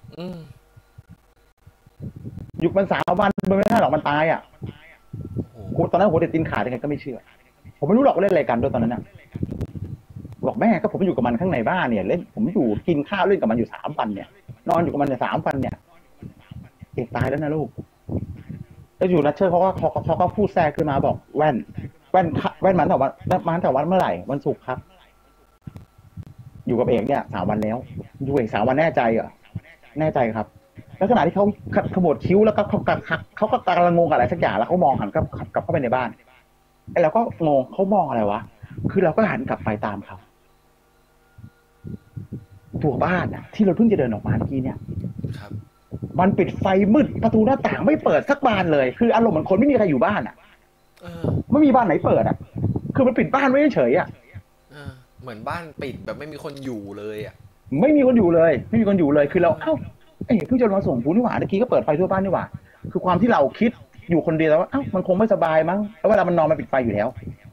อยู่มันสามวันมันไม่ได้หรอกมันตายอ่ะตอนนั้นหัวเด็ดตีนขาดยังไงก็ไม่เชื่อผมไม่รู้หรอกเล่นอะไรกันด้วยตอนนั้นน่ะบอกแม่ก็ผมอยู่กับมันข้างในบ้านเนี่ยเล่นผมอยู่กินข้าวเล่นกับมันอยู่สามวันเนี่ยนอนอยู่กับมันเนี่ยสามวันเนี่ยเอกตายแล้วนะลูกแล้วอยู่นัทเชอร์เขาก็เขาเขาก็พูดแทรกขึ้นมาบอกแว่นแว่นแว่นมันแต่วันมันแต่วันเมื่อไหร่วันศุกร์ครับอยู่กับเอกเนี่ยสามวันแล้วอยู่เอกสามวันแน่ใจเหรอแน่ใจครับแล้วขณะที่เขาขมวดคิ้วแล้วก็เขาเขาก็กำลังงงอะไรสักอย่างแล้วเขามองหันกลับกลับเข้าไปในบ้านไอ้เราก็งงเขามองอะไรวะคือเราก็หันกลับไปตามเขาตัวบ้านอ่ะที่เราเพิ่งจะเดินออกมาเมื่อกี้เนี่ยครับมันปิดไฟมืดประตูหน้าต่างไม่เปิดสักบานเลยคืออารมณ์เหมือนคนไม่มีใครอยู่บ้านอ่ะไม่มีบ้านไหนเปิดอ่ะคือมันปิดบ้านไว้เฉยอ่ะเหมือนบ้านปิดแบบไม่มีคนอยู่เลยอ่ะไม่มีคนอยู่เลยไม่มีคนอยู่เลยคือเราเอ้าเอ้เพิ่งจะมาส่งผู้นี่หว่าเมื่อกี้ก็เปิดไฟทั่วบ้านนี่หว่าคือความที่เราคิดอยู่คนเดียวแล้วว่าเอ้ามันคงไม่สบายมั้งแล้วเวลามันนอนมันปิดไฟอยู่แล้ว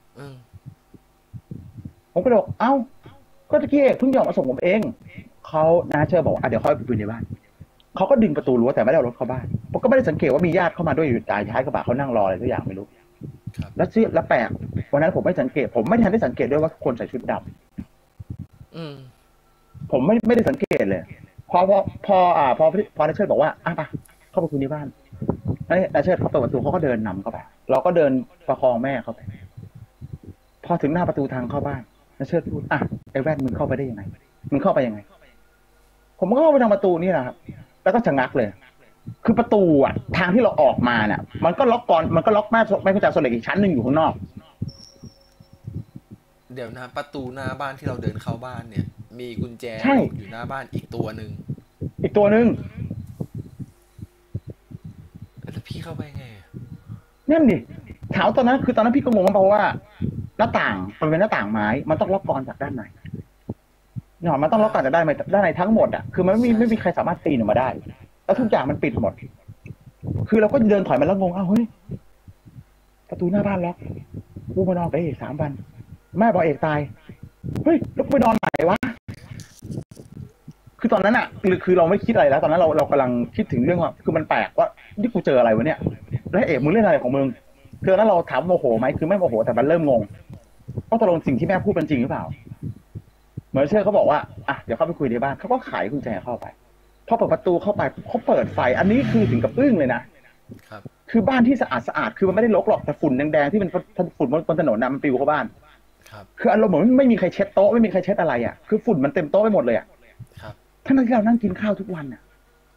ผมก็บอกเอ้าก็ตะกี้เพิ่งจะออกมาส่งผมเองเขาน้าเชื่อบอกอ่ะเดี๋ยวเขาไปคุยในบ้านเขาก็ดึงประตูรั้วแต่ไม่ได้เอารถเข้าบ้านผมก็ไม่ได้สังเกตว่ามีญาติเข้ามาด้วยอยู่ตายท้ายกระบะเขานั่งรออะไรทุกอย่างไม่รู้แล้วชื่อแล้วแปลกวันนั้นผมไม่สังเกตผมไม่ทันได้สังเกตด้วยว่าคนใส่ชุดดำผมไม่ไม่ได้สังเกตเลยพอพอพออ่าพอพอน้าเชิดบอกว่าอ่ะไปเข้าไปคุยในบ้านน้าเชิดเขาเปิดประตูเขาก็เดินนำเข้าไปเราก็เดินประคองแม่เขาไปพอถึงหน้าประตูทางเข้าบ้านน้าเชิดพูดอ่ะไอ้แว่นมึงเข้าไปได้ยังไงมึงเข้าไปยังไงผมก็เข้าไปทางประตูนี่แหละครับแล้วก็ชะงักเลยคือประตูอ่ะทางที่เราออกมาเนี่ยมันก็ล็อกก่อนมันก็ล็อกแม่แม่กุญแจโซเล็กอีกชั้นหนึ่งอยู่ข้างนอกเดี๋ยวนะประตูหน้าบ้านที่เราเดินเข้าบ้านเนี่ยมีกุญแจอยู่หน้าบ้านอีกตัวหนึ่งอีกตัวหนึ่งแล้วพี่เข้าไปไงนั่นดิถามตอนนั้นคือตอนนั้นพี่ก็งงเพราะว่าหน้าต่างมันเป็นหน้าต่างไม้มันต้องล็อกกรจากด้านในเนาะมันต้องล็อกกรจากด้านในด้านในทั้งหมดอ่ะคือมันไม่มีไม่มีใครสามารถปีนออกมาได้แล้วทุกอย่างมันปิดหมดคือเราก็เดินถอยมาแล้วงงอ้าวเฮ้ยประตูหน้าบ้านล็อกกูมานอนไปเอกสามวันแม่บอกเอกตายเฮ้ยแล้วไปนอนไหนวะคือตอนนั้นอ่ะคือคือเราไม่คิดอะไรแล้วตอนนั้นเราเรากำลังคิดถึงเรื่องว่าคือมันแปลกว่าที่กูเจออะไรวะเนี่ยแล้วเอกมึงเล่นอะไรของมึงคือตอนนั้นเราถามโมโหไหมคือไม่โมโหแต่มันเริ่มงงว่าตกลงสิ่งที่แม่พูดเป็นจริงหรือเปล่าเหมือนเชื่อเขาบอกว่าอ่ะเดี๋ยวเข้าไปคุยในบ้านเขาก็ไขกุญแจเข้าไปพอเปิดประตูเข้าไปเขาเปิดไฟอันนี้คือถึงกับอึ้งเลยนะครับคืคือบ้านที่สะอาดสะอาดคือมันไม่ได้รกหรอกแต่ฝุ่นแดงๆที่มันฝุ่นบนถนนน่ะมันปลิวเข้าบ้านครับคืออารมณ์เหมือนไม่มีใครเช็ดโต๊ะไม่มีใครเช็ดอะไรอ่ะคือฝุ่นมันเต็มโต๊ะไปหมดเลยอ่ะครับทั้งที่เรานั่งกินข้าวทุกวันอ่ะ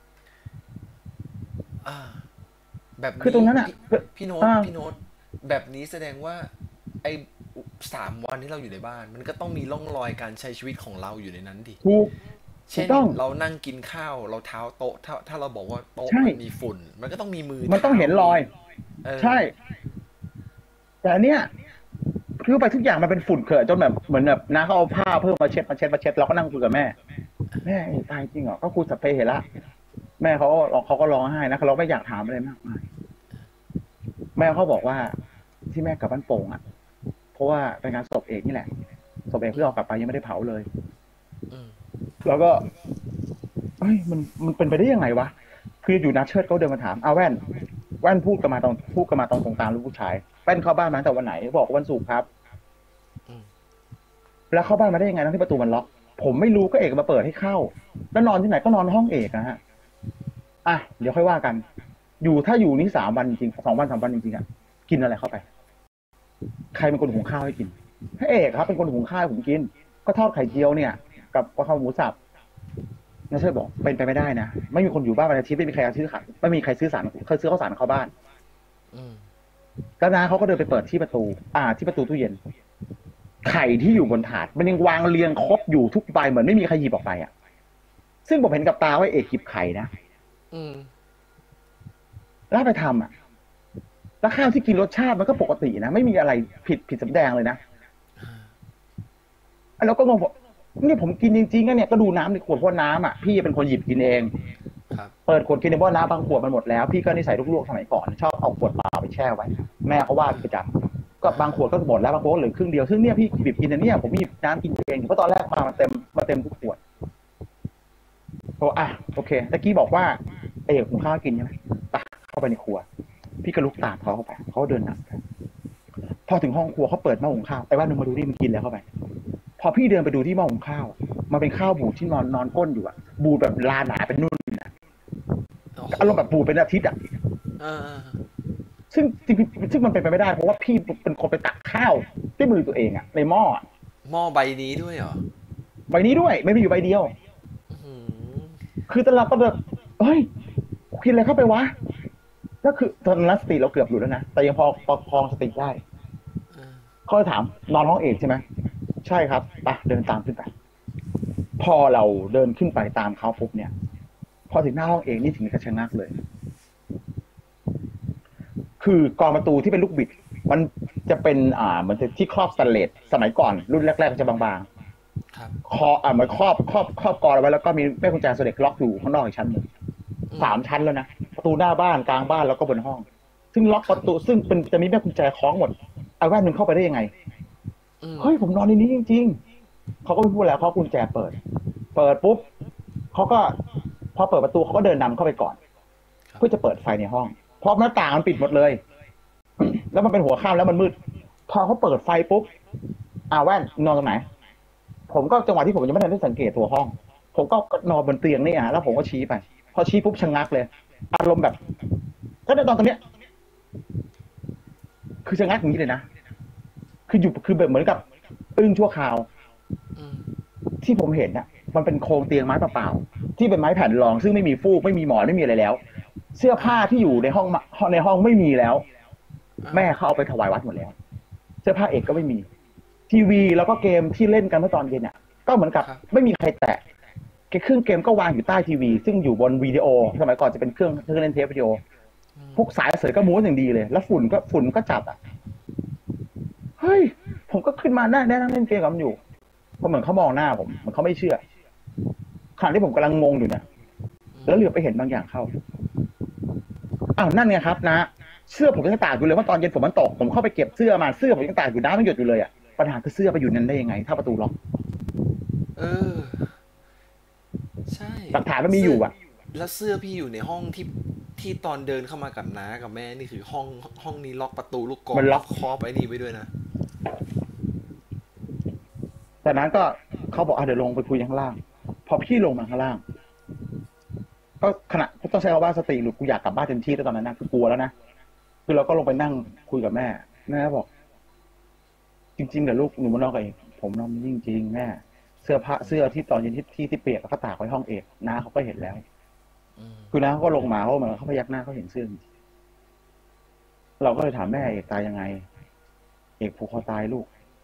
อ่าแบบคือตรนี้งนั้นอ่ะพี่พี่โน้ตอ่าพี่โน้ตแบบนี้แสดงว่าไอ้สามวันที่เราอยู่ในบ้านมันก็ต้องมีร่องรอยการใช้ชีวิตของเราอยู่ในนั้นดิถูกถูเช่นกต้องเรานั่งกินข้าวเราเท้าโต๊ะถ้าถ้าเราบอกว่าโต๊ะใช่มันมีฝุ่นมันก็ต้องมีมือมันต้องเท้าเห็นรอยมีเออใช่แต่อันเนี้ยคือไปทุกอย่างมันเป็นฝุ่นเขอะจนแบบเหมือนแบบน้าเขาเอาผ้าเพิ่มมาเช็ดมาเช็ดมาเช็ดเราก็นั่งคุยกับแม่แม่ตายจริงเหรอก็คุยสัพเพเหระแม่เขาเขาก็ร้องไห้นะเขาไม่อยากถามอะไรมากมายแม่เขาบอกว่าที่แม่กลับบ้านโป่งอ่ะเพราะว่าเป็นงานศพเอกนี่แหละศพเอกเพิ่งเอากลับไปยังไม่ได้เผาเลยอืมแล้วก็เฮ้ยมันมันเป็นไปได้ยังไงวะคืออยู่นะเชิดเขาเดินมาถามเอาแว่นแว่นพูดกันมาตรงพูดกันมาตรงตรงกลางลูกผู้ชายแว่นเข้าบ้านมาตั้งแต่วันไหนบอกวันศุกร์ครับอืมแล้วเข้าบ้านมาได้ยังไงทั้งที่ประตูมันล็อกผมไม่รู้ก็เอกมาเปิดให้เข้าแล้วนอนที่ไหนก็นอนห้องเอกนะฮะอ่ะเดี๋ยวค่อยว่ากัน อยู่ถ้าอยู่นี่สามวันจริงสองวันสามวันจริงๆอ่ะกินอะไรเข้าไปใครเป็นคนหุงข้าวให้กินพระเอกครับเป็นคนหุงข้าวให้ผมกินก็ทอดไข่เจียวเนี่ยกับกะเพราหมูสับนาเชิดบอกเป็นไปไม่ได้นะไม่มีคนอยู่บ้านวันอาทิตย์ไม่มีใครซื้อขันไม่มีใครซื้อสารเคยซื้อข้าวสารเข้าบ้านอืมแล้วน้าเขาก็เดินไปเปิดที่ประตูอ่าที่ประตูตู้เย็นไข่ที่อยู่บนถาดมันยังวางเรียงครบอยู่ทุกใบเหมือนไม่มีใครหยิบออกไปอ่ะซึ่งผมเห็นกับตาว่าเอกหยิบไข่นะอืมแล้วไปทำอ่ะแล้วข้าวที่กินรสชาติมันก็ปกตินะไม่มีอะไรผิดผิดสำแดงเลยนะแล้วก็งงนี่ผมกินจริงๆเนี่ยก็ดูน้ำในขวดเพราะน้ำอ่ะพี่เป็นคนหยิบกินเองครับเปิดขวดกินในบ่อน้ำบางขวดมันหมดแล้วพี่ก็นิสัยลวกๆสมัยก่อนชอบเอาขวดเปล่าไปแช่ไว้แม่เขาว่าประจำก็บางขวดก็หมดแล้วบางขวดเหลือครึ่งเดียวซึ่งเนี่ยพี่บีบกินเนี่ยผมหยิบน้ำกินเองเพราะตอนแรกมามันเต็มมาเต็มทุกขวดโอ้อ่ะโอเคตะกี้บอกว่าเอกผมข้าวกินใช่ไหมไปเข้าไปในครัวพี่ก็ลุกตามเขาเข้าไปเขาเดินนำพอถึงห้องครัวเขาเปิดหม้อหุงข้าวไอ้ว่านึงมาดูดิมันกินแล้วเข้าไปพอพี่เดินไปดูที่หม้อหุงข้าวมันเป็นข้าวบูดที่นอนนอนก้นอยู่อะบูดแบบลาหนาเป็นนุ่นนะอารมณ์แบบบูดเป็นอาทิตย์อะซึ่งซึ่งมันเป็นไปไม่ได้เพราะว่าพี่เป็นคนไปตักข้าวด้วยมือตัวเองอะในหม้อหม้อใบนี้ด้วยเหรอใบนี้ด้วยไม่ได้อยู่ใบเดียวคือตอนเราก็แบบเฮ้ยกินอะไรเข้าไปวะก็คือตอนนั้นสติเราเกือบหลุดแล้วนะแต่ยังพอประคองสติได้เขาถามนอนห้องเอกใช่ไหมใช่ครับไปเดินตามขึ้นไปพอเราเดินขึ้นไปตามเขาปุ๊บเนี่ยพอถึงหน้าห้องเอกนี่ถึงกระชะงักเลยคือกรอนประตูที่เป็นลูกบิดมันจะเป็นอ่าเหมือนที่ครอบสแตนเลสสมัยก่อนรุ่นแรกๆจะบางๆคออ่าเหมือนครอบครอบครอบกรอนไว้แล้วก็มีแม่กุญแจโซเล็กล็อกอยู่ข้างนอกอีกชั้นหนึ่งสามชั้นแล้วนะประตูหน้าบ้านกลางบ้านแล้วก็บนห้องซึ่งล็อกประตูซึ่งเป็นจะมีแม่กุญแจคล้องหมดไอ้แว่นหนึ่งเข้าไปได้ยังไงเฮ้ยผมนอนในนี้จริงๆเขาก็ไม่พูดแล้วเขากุญแจเปิดเปิดปุ๊บเขาก็พอเปิดประตูเขาก็เดินนำเข้าไปก่อนเพื่อจะเปิดไฟในห้องเพราะหน้าต่างมันปิดหมดเลยแล้วมันเป็นหัวค่ำแล้วมันมืดพอเขาเปิดไฟปุ๊บอ่าแว่นนอนตรงไหนผมก็จังหวะที่ผมยังไม่ทันได้สังเกตตัวห้องผมก็นอนบนเตียงนี่อ่ะแล้วผมก็ชี้ไปพอชี้ปุ๊บชะงักเลยอารมณ์แบบก็ได้ตอนตรงเนี้ยคือชะงักอย่างนี้เลยนะคืออยู่คือแบบเหมือนกับอึ้งชั่วคราวที่ผมเห็นน่ะมันเป็นโครงเตียงไม้เปล่าๆที่เป็นไม้แผ่นรองซึ่งไม่มีฟูกไม่มีหมอนไม่มีอะไรแล้วเสื้อผ้าที่อยู่ในห้องในห้องไม่มีแล้วแม่เขาเอาไปถวายวัดหมดแล้วเสื้อผ้าเอกก็ไม่มีทีวีแล้วก็เกมที่เล่นกันเมื่อตอนเย็นอ่ะก็เหมือนกับไม่มีใครแตะเครื่องเกมก็วางอยู่ใต้ทีวีซึ่งอยู่บนวิดีโอสมัยก่อนจะเป็นเครื่องเครื่องเล่นเทปวิดีโอพวกสายเสยก็ม้วนอย่างดีเลยแล้วฝุ่นก็ฝุ่นก็จับอ่ะเฮ้ยผมก็ขึ้นมาได้ได้นั่งเล่นเกมกับมันอยู่เพราะเหมือนเขามองหน้าผมเหมือนเขาไม่เชื่อขณะที่ผมกำลังงงอยู่นะแล้วเหลือไปเห็นบางอย่างเข้าอ้าวนั่นไงครับนะเสื้อผมยังตากอยู่เลยเพราะตอนเย็นฝนมันตกผมเข้าไปเก็บเสื้อมาเสื้อผมยังตากอยู่น้ำมันหยดอยู่เลยอ่ะปัญหาคือเสื้อไปอยู่นั้นได้ยังไงถ้าประตูล็อกเออใช่หลักฐานมันมีอยู่อ่ะแล้วเสื้อพี่อยู่ในห้องที่ที่ตอนเดินเข้ามากับน้ากับแม่นี่คือห้องห้องนี้ล็อกประตูลูกกรงมันล็อกครอบไอ้นี่ไว้ด้วยนะจากนั้นก็เขาบอกอ่ะเดี๋ยวลงไปคุยข้างล่างพอพี่ลงมาข้างล่างก็ขณะต้องใช้คำว่าสติหลุดกูอยากกลับบ้านเต็มที่แล้วตอนนั้นนะคือกลัวแล้วนะคือเราก็ลงไปนั่งคุยกับแม่แม่บอกจริงๆเดี๋ยวลูกหนูมานอนกับเอกผมนอนจริงๆแม่เสื้อผ้าเสื้อที่ตอนเย็นที่ที่ที่เปียกแล้วก็ตากไว้ห้องเอกน้าเขาก็เห็นแล้วอืมคือน้าเขาก็ลงมาเขาเหมือนเขาพยักหน้าเขาเห็นเสื้อจริงเราก็เลยถามแม่เอกตายยังไงเอกผูกคอตายลูก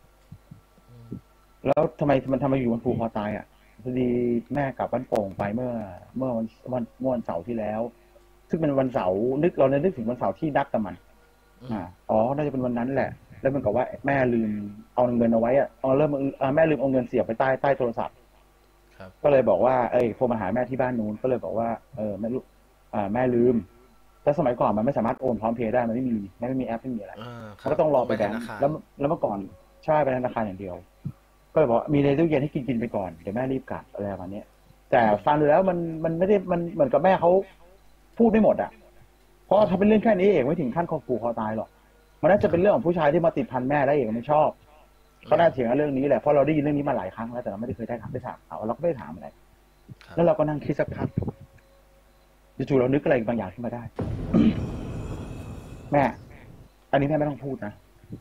แล้วทำไมมันทำไมอยู่มันผูกคอตายอ่ะพอดีแม่กลับบ้านโป่งไปเมื่อเมื่อวันวันเมื่อวันเสาร์ที่แล้ว ซึ่งเป็นวันเสาร์นึกเราเลยนึกถึงวันเสาร์ที่นัดกับมันอ่าอ๋อน่าจะเป็นวันนั้นแหละ แล้วมันกับว่าแม่ลืมเอาเงินเอาไว้อะเอาเริ่มอ่าแม่ลืมเอาเงินเสียบไปใต้ใต้โทรศัพท์ครับก็เลยบอกว่าเอ้ยโทรมาหาแม่ที่บ้านนู้นก็เลยบอกว่าเออแม่ลูกอ่าแม่ลืมแต่สมัยก่อนมันไม่สามารถโอนพร้อมเพย์ได้มันไม่มีแม่ไม่มีแอปไม่มีอะไรอ่าคมันรับก็ต้องรอไปแบธงนาคารก์แล้วแล้วเมื่อก่อนใช่ไปธนาคารอย่างเดียว ก็เลยบอกว่ามีในตู้เย็นให้กินกินไปก่อนเดี๋ยวแม่รีบกลับอะไรประมาณเนี้ยแต่ฟังดูแล้วมันมันไม่ได้มันเหมือนกับแม่เขาพูดไม่หมดอ่ะเพราะถ้าเป็นเรื่องแค่นี้เองไม่ถึงขั้นคอผูกคอตายหรอกมันน่าจะเป็นเรื่องของผู้ชายที่มาติดพันแม่แล้วเองไม่ชอบเขาน่าเถียงกันเรื่องนี้แหละเพราะเราได้ยินเรื่องนี้มาหลายครั้งแล้วแต่เราไม่ได้เคยได้ถามได้ถามเขาเราก็ไม่ได้ถามอะไรครับแล้วเราก็นั่งคิดสักพักจู่ๆเรานึกอะไรบางอย่างขึ้นมาได้ แม่ อันนี้แม่ไม่ต้องพูดนะ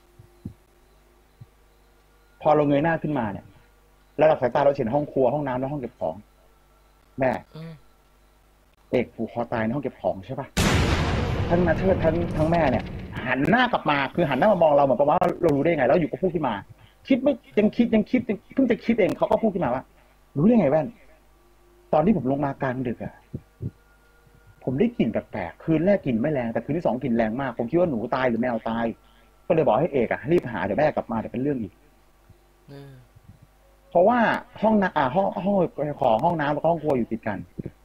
พอเราเงยหน้าขึ้นมาเนี่ยแล้วเราสายตาเราเห็นห้องครัวห้องน้ำและห้องเก็บของ แม่อืมเอกผูกคอตายในห้องเก็บของใช่ปะทั้งนาเชิดทั้งทั้งแม่เนี่ย หันหน้ากลับมาคือหันหน้ามามองเราเหมือนกับว่าเรารู้ได้ไงแล้วอยู่ก็พูดขึ้นมา คิดไม่ยังคิดยังคิดยังเพิ่งจะคิดเองเขาก็พูดขึ้นมาว่า รู้ได้ไงแว่น ตอนที่ผมลงมากลางดึกอะผมได้กลิ่นแปลกๆคืนแรกกลิ่นไม่แรงแต่คืนที่สองกลิ่นแรงมากผมคิดว่าหนูตายหรือแมวตายก็เลยบอกให้เอกอะรีบหาเดี๋ยวแม่กลับมาเดี๋ยวเป็นเรื่องอีกอืมเพราะว่าห้องน้ำอ่าห้องห้องของห้องน้ำกับห้องครัวอยู่ติดกัน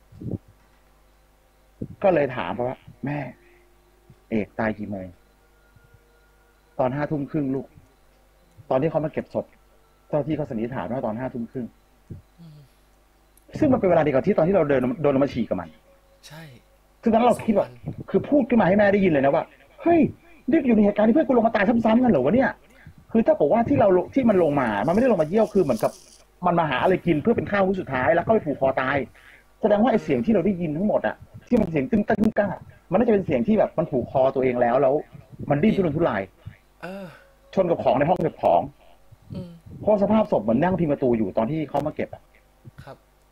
ก็เลยถามเพราะว่า แม่ เอกตายกี่โมงตอนห้าทุ่มครึ่งลูก ตอนที่เขามาเก็บศพเจ้าที่เขาสันนิษฐานว่าตอนห้าทุ่มครึ่งซึ่งมันเป็นเวลาเดียวกับที่ตอนที่เราเดินโดนมาฉี่กับมันใช่ซึ่งตอนนั้นเราคิดว่าคือพูดขึ้นมาให้แม่ได้ยินเลยนะว่าเฮ้ยนี่อยู่ในเหตุการณ์ที่เพื่อนกูลงมาตายซ้ำๆกันเหรอวะเนี่ยคือถ้าบอกว่าที่เราที่มันลงมามันไม่ได้ลงมาเยี่ยวคือเหมือนกับมันมาหาอะไรกินเพื่อเป็นข้าวมื้อสุดท้ายแล้วก็ไปผูกคอตายแสดงว่าไอ้เสียงที่เราได้ยินทั้งหมดอะที่มันเสียงตึ้งตึ้งก้ามันน่าจะเป็นเสียงที่แบบมันผูกคอตัวเองแล้วแล้วมันดิ้นทุรนทุรายเออชนกับของในห้องเก็บของอืมเพราะสภาพศพเหมือนนั่งพิงประตูอยู่ตอนที่เขามาเก็บอะครับ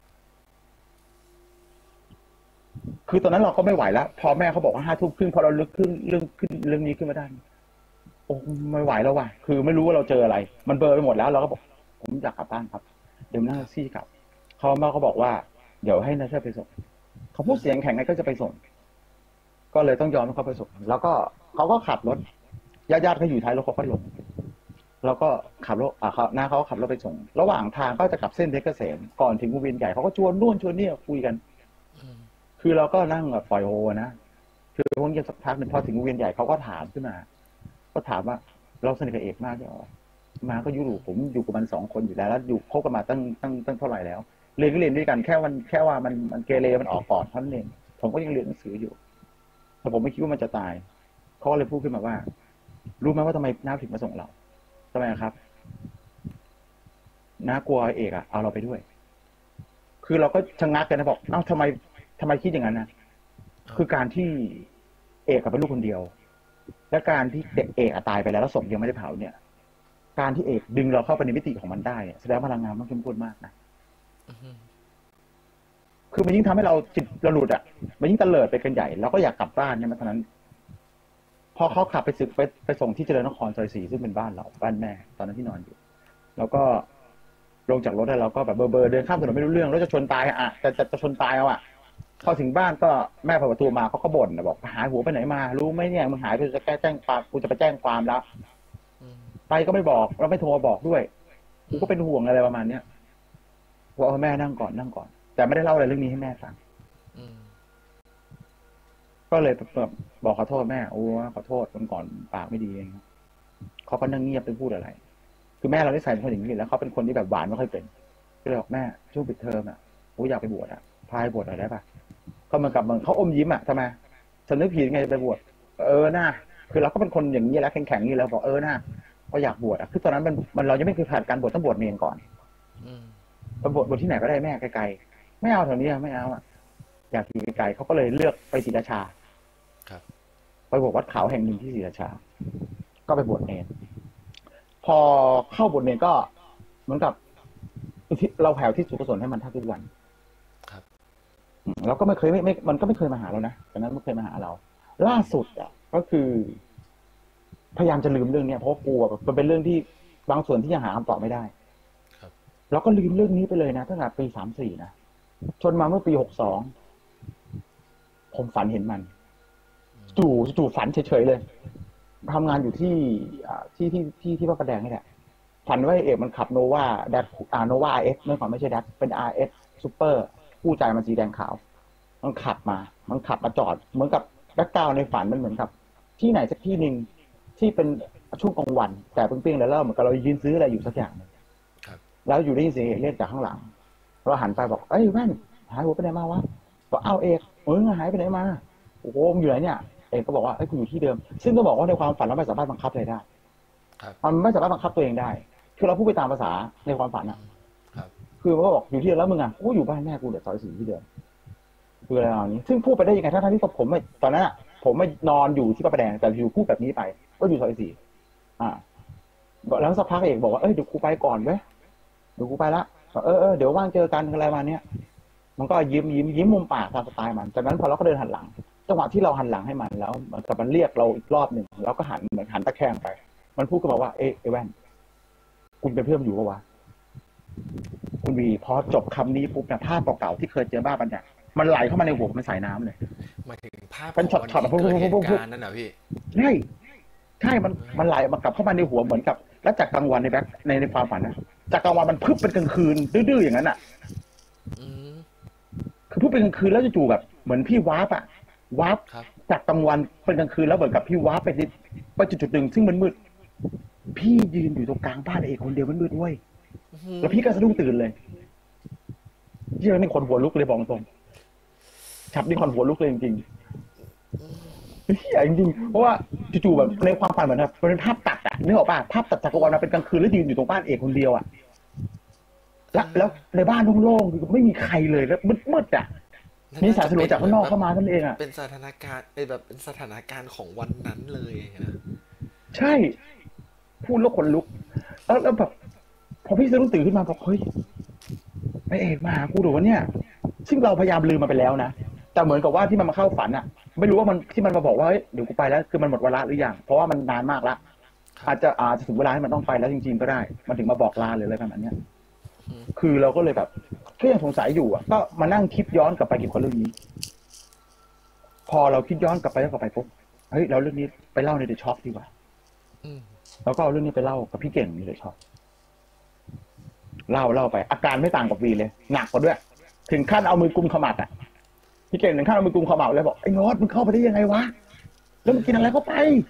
คือตอนนั้นเราก็ไม่ไหวแล้วพอแม่เขาบอกว่าห้าทุ่มครึ่งพอเราลึกขึ้นเรื่องขึ้นเรื่องนี้ขึ้นมาได้โอ้ไม่ไหวแล้วว่ะคือไม่รู้ว่าเราเจออะไร มันเบลอไปหมดแล้วเราก็บอกผมอยากกลับบ้านครับเดี๋ยวนั่งแท็กซี่กลับเขามาเขาบอกว่าเดี๋ยวให้นาเชื่อไปส่งเขาพูดเสียงแข็งไงก็จะไปส่ง ก็เลยต้องยอมให้เขาไปส่งแล้วก็เขาก็ขับรถญาติๆเขาอยู่ท้ายรถเขาก็ลงแล้วก็ขับรถอ่าเขาหน้าเขาขับรถไปส่งระหว่างทางก็จะกลับเส้นเพชรเกษมก่อนถึงวงเวียนใหญ่เขาก็ชวนนู่นชวนนี่คุยกันอืมคือเราก็นั่งแบบปล่อยโฮนะคือพวกนี้สักพักหนึ่งพอถึงวงเวียนใหญ่เขาก็ถามขึ้นมา ก็ถามว่าเราสนิทกับเอกมากใช่ไหมมาก็อยู่ผมอยู่กับมันสองคนอยู่แล้วแล้วอยู่คบกันมาตั้งตั้งตั้งเท่าไหร่แล้วเรียนก็เรียนด้วยกันแค่วันแค่ว่ามันมันเกเรมันออกก่อนเท่านั้นเองผมก็ยังเรียนหนังสืออยู่แต่ผมไม่คิดว่ามันจะตายเขาก็เลยพูดขึ้นมาว่า รู้ไหมว่าทำไมน้าถึงมาส่งเราทำไมครับน้ากลัวเอกอะเอาเราไปด้วย คือเราก็ชะงักกันนะบอกเอ้าทำไมทำไมคิดอย่างนั้นนะคือการที่เอกเป็นลูกคนเดียว และการที่เด็กเอกตายไปแล้วแล้วศพยังไม่ได้เผาเนี่ย การที่เอกดึงเราเข้าไปในมิติของมันได้แสดงพลังงานมันเข้มข้นมากนะคือมันยิ่งทำให้เราจิตเราหลุดอ่ะมันยิ่งตะเลิดไปกันใหญ่เราก็อยากกลับบ้านเนี่ยมันเท่านั้น พอเขาขับไปสึกไปไปส่งที่เจริญนครซอยสี่ซึ่งเป็นบ้านเราบ้านแม่ตอนนั้นที่นอนอยู่ แล้วก็ลงจากรถแล้วเราก็แบบเบอร์เบอร์เดินข้ามถนนไม่รู้เรื่องแล้วจะชนตายอ่ะจะจะจะชนตายเอาอ่ะพอถึงบ้านก็แม่เปิดประตูมาเขาก็บ่นบอกหายหัวไปไหนมารู้ไหมเนี่ยมึงหายไปจะแก้แจ้งความกูจะไปแจ้งความแล้วไปก็ไม่บอกแล้วไม่โทรมาบอกด้วยกูก็เป็นห่วงอะไรประมาณเนี้ยบอกว่าแม่นั่งก่อนนั่งก่อนแต่ไม่ได้เล่าอะไรเรื่องนี้ให้แม่ฟังก็เลยแบบบอกขอโทษแม่โอ้ขอโทษคนก่อนปากไม่ดีเองเขาก็นั่งเงียบไม่พูดอะไรคือแม่เราได้ใส่เป็นคนอย่างนี้แล้วเขาเป็นคนที่แบบหวานไม่ค่อยเป็นก็เลยบอกแม่ช่วงปิดเทอมอ่ะโอ้อยากไปบวชอ่ะพายบวชอะไรได้ปะก็เหมือนกับมึงเขาอมยิ้มอ่ะทำไมฉันนึกผิดไงไปบวชเออหน้าคือเราก็เป็นคนอย่างนี้แล้วแข็งๆนี่แล้วบอกเออหน้าก็อยากบวชอ่ะคือตอนนั้นมันมันเรายังไม่เคยผ่านการบวชต้องบวชเนรก่อนไปบวชบวชที่ไหนก็ได้แม่ไกลๆไม่เอาแถวนี้ไม่เอาอ่ะอยากอยู่ไกลๆเขาก็เลยเลือกไปศรีราชา ไปบวชวัดขาวแห่งหนึ่งที่ศรีราชาก็ไปบวชเนรพอเข้าบวชเนรก็เหมือนกับเราแผ่ที่สุขสนให้มันทุกวันครับเราก็ไม่เคยไม่ไม่มันก็ไม่เคยมาหาเรานะตอนนั้นไม่เคยมาหาเราล่าสุดอ่ะก็คือพยายามจะลืมเรื่องนี้เพราะกลัวมันเป็นเรื่องที่บางส่วนที่ยังหาคำตอบไม่ได้ครับเราก็ลืมเรื่องนี้ไปเลยนะตั้งแต่ปีสามสี่นะจนมาเมื่อปีหกสองผมฝันเห็นมันจู่จู่ฝันเฉยๆเลยทำงานอยู่ที่ที่ที่ที่ที่พระประแดงนี่แหละฝันว่าเอกมันขับโนวาแดดอ่าโนวาเอสเมื่อก่อนไม่ใช่แดดเป็น อาร์ เอส ซูเปอร์คู่ใจมันสีแดงขาวมันขับมามันขับมาจอดเหมือนกับแบ็คกราวด์ในฝันมันเหมือนกับที่ไหนสักที่หนึ่งที่เป็นช่วงกลางวันแต่เปรี้ยงๆแล้วเหมือนกับเรายืนซื้ออะไรอยู่สักอย่างนึงแล้วอยู่ได้ยินเสียงเอกเรียกจากข้างหลังเราหันไปบอกเอ้ยแว่นหายหัวไปไหนมาวะบอกเอาเอกเออหายไปไหนมาโอ้โหอยู่ไหนเนี่ยเอกก็บอกว่าเอ้ยกูอยู่ที่เดิมซึ่งก็บอกว่าในความฝันเราไม่สามารถบังคับอะไรได้มันไม่สามารถบังคับตัวเองได้คือเราพูดไปตามภาษาในความฝันอ่ะคือมันก็บอกอยู่ที่เดิมแล้วมึงอ่ะกูอยู่บ้านแม่กูเดี๋ยวซอยสี่ที่เดิมคืออะไรอย่างนี้ซึ่งพูดไปได้ยังไงทั้งที่ผมไม่ตอนนั้นผมไม่นอนอยู่ที่พระประแดงแต่อยู่พูดแบบนี้ไปก็อยู่ซอยสี่อ่าแล้วสักพักเอกบอกว่าเอ้ยเดี๋ยวกูไปก่อนเว้ยเดี๋ยวกูไปละเออเออเดี๋ยวว่างเจอกันอะไรมาเนี้ยมันก็ยิ้มยิ้มยิ้มมุมปากตามสไตล์มันจากนั้นพอเราก็เดินหันหลังจังหวะที่เราหันหลังให้มันแล้วมันกับมันเรียกเราอีกรอบหนึ่งเราก็หันเหมือนหันตะแคงไปมันพูดก็บอกว่าเอ๊ะไอ้แว่นคุณเป็นเพื่อนอยู่ปะวะคุณวีพอจบคำนี้ปุ๊บเนี่ยภาพเก่าๆที่เคยเจอบ้าปัญญามันไหลเข้ามาในหัวมันสายน้ำเลยหมายถึงภาพเป็นช็อตๆแบบเกิดเหตุการณ์นั่นเหรอพี่ใช่ใช่มันมันไหลมากลับเข้ามาในหัวเหมือนกับแล้วจากกลางวันในแบ็คในในความฝันนะจากกลางวันมันพึบเป็นกลางคืนดื้อๆอย่างนั้นอ่ะคือพึบเป็นกลางคืนแล้วจู่ๆแบบเหมือนพี่วาร์ปอะวาร์ปจากกลางวันเป็นกลางคืนแล้วเหมือนกับพี่วาร์ปไปไปจุดๆหนึ่งซึ่งมันมืดพี่ยืนอยู่ตรงกลางบ้านเอกคนเดียวมันมืดด้วยแล้วพี่ก็สะดุ้งตื่นเลยที่เรานี่คนหัวลุกเลยบอกตรงฉับนี่คนหัวลุกเลยจริงๆเฮียจริงๆเพราะว่าจู่ๆแบบในความฝันเหมือนแบบเป็นภาพตัดอะนึกออกป่ะภาพตัดจากกลางวันมาเป็นกลางคืนแล้วยืนอยู่ตรงบ้านเอกคนเดียวอะแล้วแล้วในบ้านโล่งๆไม่มีใครเลยแล้วมืดๆอะมีสายสลัวจากข้างนอกเข้ามานั่นเองอะเป็นสถานการณ์แบบเป็นสถานการณ์ของวันนั้นเลยนะใช่พูดแล้วขนลุกแล้วแล้วแบบพอพี่สะดุ้งตื่นขึ้นมาบอกเฮ้ยไอเอกมาหากูดูวะเนี่ยซึ่งเราพยายามลืมมันไปแล้วนะแต่เหมือนกับว่าที่มันมาเข้าฝันอ่ะไม่รู้ว่ามันที่มันมาบอกว่าเฮ้ยเดี๋ยวกูไปแล้วคือมันหมดเวลาหรือยังเพราะว่ามันนานมากละอาจจะอาจจะถึงเวลาให้มันต้องไปแล้วจริงๆก็ได้มันถึงมาบอกลาหรืออะไรประมาณนี้คือเราก็เลยแบบก็ยังสงสัยอยู่อ่ะก็มานั่งคิดย้อนกลับไปเกี่ยวกับเรื่องนี้พอเราคิดย้อนกลับไปแล้วกลับไปปุ๊บเฮ้ยเราเรื่องนี้ไปเล่าในเดอะช็อคดีกว่าแล้วก็เอาเรื่องนี้ไปเล่ากับพี่เก่งในเดอะช็อคเล่าเล่าไปอาการไม่ต่างกับวีเลยหนักกว่าด้วยถึงขั้นเอามือกุมขมับอ่ะพี่เก่งถึงขั้นเอามือกุมขมับเลยบอกไอ้โน้ตมึงเข้าไปได้ยังไงวะแล้วมึงกินอะไรเข้าไป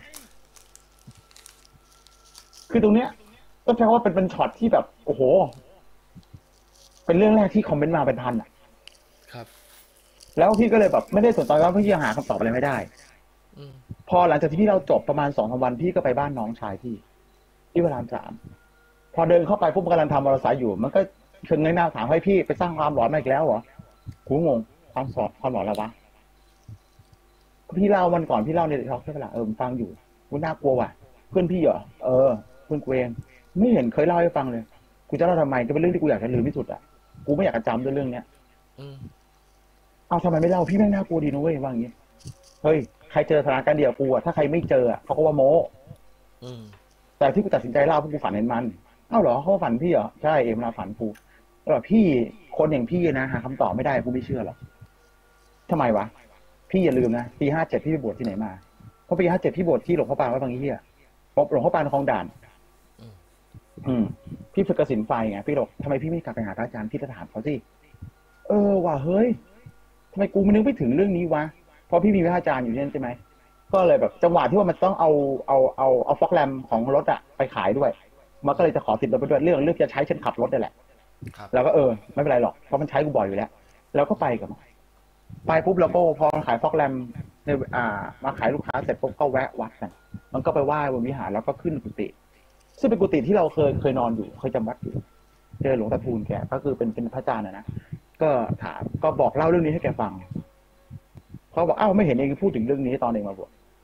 คือตรงเนี้ยก็แปลว่าเป็นเป็นช็อตที่แบบโอ้โหเป็นเรื่องแรกที่คอมเมนต์มาเป็นพันอ่ะครับแล้วพี่ก็เลยแบบไม่ได้สนใจว่าพี่จะหาคำตอบอะไรไม่ได้พอหลังจากที่พี่เราจบประมาณสองสามวันพี่ก็ไปบ้านน้องชายพี่ที่พระรามสามพอเดินเข้าไปพวกมันกำลังทำมอเตอร์ไซค์อยู่มันก็เชิงเงยหน้าถามให้พี่ไปสร้างความหลอนมาอีกแล้วเหรอกูงงความสอนความหลอนแล้ววะพี่เล่าวันก่อนพี่เล่าในเดอะช็อคใช่ไหมล่ะเออฟังอยู่กูน่ากลัวว่ะเพื่อนพี่เหรอเออเพื่อนกูเองไม่เห็นเคยเล่าให้ฟังเลยกูจะเล่าทำไมก็เป็นเรื่องที่กูอยากจะลืมที่สุดอ่ะกูไม่อยากจะจำด้วยเรื่องเนี้ยเอาทำไมไม่เล่าพี่แม่งน่ากลัวดีนะเว้ยว่าอย่างงี้เฮ้ยใครเจอสถานการณ์เดียวกูอ่ะถ้าใครไม่เจอเขาก็ว่าโม้แต่ที่กูตัดสินใจเล่าเพราะกูฝันเห็นมันเอ้าเหรอเขาฝันพี่เหรอใช่เอ็มลาฝันกูแล้วแบบพี่คนอย่างพี่นะหาคำตอบไม่ได้กูไม่เชื่อหรอกทำไมวะพี่อย่าลืมนะปีห้าเจ็ดพี่ไปบวชที่ไหนมาเพราะปีห้าเจ็ดพี่บวชที่หลวงพ่อปานวัดบางยี่อ่ะหลวงพ่อปานคลองด่านอืมพี่ฝึกกสิณไฟไงพี่บอกทำไมพี่ไม่กลับไปหาพระอาจารย์ที่จะถามเขาสิเออว่ะเฮ้ยทำไมกูไม่นึกไม่ถึงเรื่องนี้วะเพราะพี่มีพระอาจารย์อยู่นี่ใช่ไหมก็เลยแบบจังหวะที่ว่ามันต้องเอาเอาเอาเอาฟอกแรมของรถอะไปขายด้วยมันก็เลยจะขอสิทธิ์เราไปด้วยเรื่องเรื่องจะใช้ฉันขับรถได้แหละแล้วก็เออไม่เป็นไรหรอกเพราะมันใช้กูบ่อยอยู่แล้วแล้วก็ไปกับมันไปปุ๊บเราก็พอขายฟอกแรมในอ่ามาขายลูกค้าเสร็จปุ๊บก็แวะวัดกันมันก็ไปไหว้บนวิหารแล้วก็ขึ้นกุฏิซึ่งเป็นกุฏิที่เราเคยเคยนอนอยู่เคยจำวัดอยู่เจอหลวงตาทูลแกก็คือเป็นเป็นพระอาจารย์นะนะก็ถามก็บอกเล่าเรื่องนี้ให้แกฟังเขาบอกอ้าวไม่เห็นเองพูดถึงเรื่องนี้ตอนเองมาบวช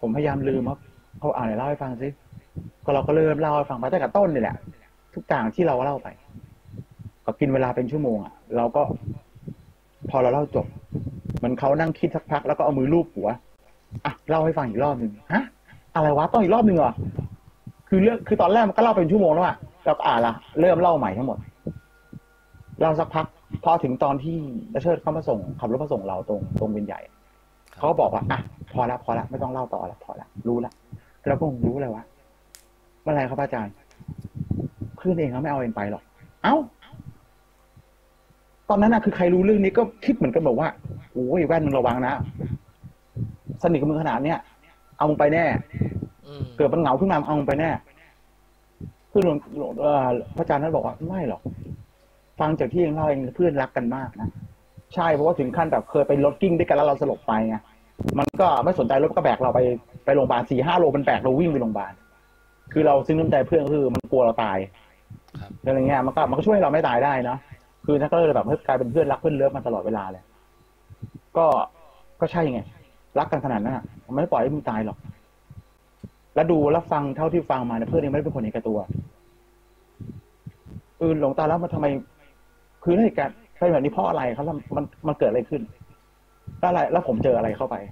ผมพยายามลืมว่าเขาอ่านไหนเล่าให้ฟังสิก็เราก็เริ่มเล่าให้ฟังมาตั้งแต่ต้นนี่แหละทุกอย่างที่เราเล่าไปก็กินเวลาเป็นชั่วโมงอ่ะเราก็พอเราเล่าจบเหมันเขานั่งคิดสักพักแล้วก็เอามือลูบหัวอ่ะเล่าให้ฟังอีกรอบหนึ่งฮะอะไรวะต้องอีกรอบหนึ่งเหรอคือเรื่องคือตอนแรกมันก็เล่าเป็นชั่วโมงแล้วอ่ะเราก็อ่านละเริ่มเล่าใหม่ทั้งหมดเล่าสักพักพอถึงตอนที่ตาเชิดเข้ามาส่งขับรถมาส่งเราตรงตรงเวียนใหญ่เขาก็บอกว่าอ่ะพอละพอละไม่ต้องเล่าต่อละพอละรู้ละแล้วก็รู้เลยวะเมื่อไรครับอาจารย์เพื่อนเองเขาไม่เอาเองไปหรอกเอ้าตอนนั้นนะคือใครรู้เรื่องนี้ก็คิดเหมือนกันบอกว่าโอ้ยแว่นมึงระวังนะสนิทกับมึงขนาดเนี้ยเอามึงไปแน่เกิดมันเหงาขึ้นมาเอามึงไปแน่เพื่อนหลวงพระอาจารย์ท่านบอกว่าไม่หรอกฟังจากที่เองเล่าเองเพื่อนรักกันมากนะใช่เพราะว่าถึงขั้นแบบเคยไปรถกิ้งด้วยกันแล้วเราสลบไปไงมันก็ไม่สนใจรถก็แบกเราไปไปโรงพยาบาลสี่ห้าโลมันแบกเราวิ่งไปโรงพยาบาลคือเราซึ้งน้ำใจเพื่อนคือมันกลัวเราตายอะไรเงี้ยมันก็มันก็ช่วยให้เราไม่ตายได้นะคือท่านก็เลยแบบกลายเป็นเพื่อนรักเพื่อนเลิฟมาตลอดเวลาเลยก็ก็ใช่ไงรักกันขนาดนั้นมันไม่ปล่อยให้มึงตายหรอกแล้วดูแล้วฟังเท่าที่ฟังมาเนี่ยเพื่อนยังไม่ได้เป็นคนเห็นแก่ตัวเออหลวงตาแล้วมันทำไมคือเหตุการณ์เป็นแบบนี้เพราะอะไรครับมันมันเกิดอะไรขึ้นแล้วอะไรแล้วผมเจออะไรเข้าไป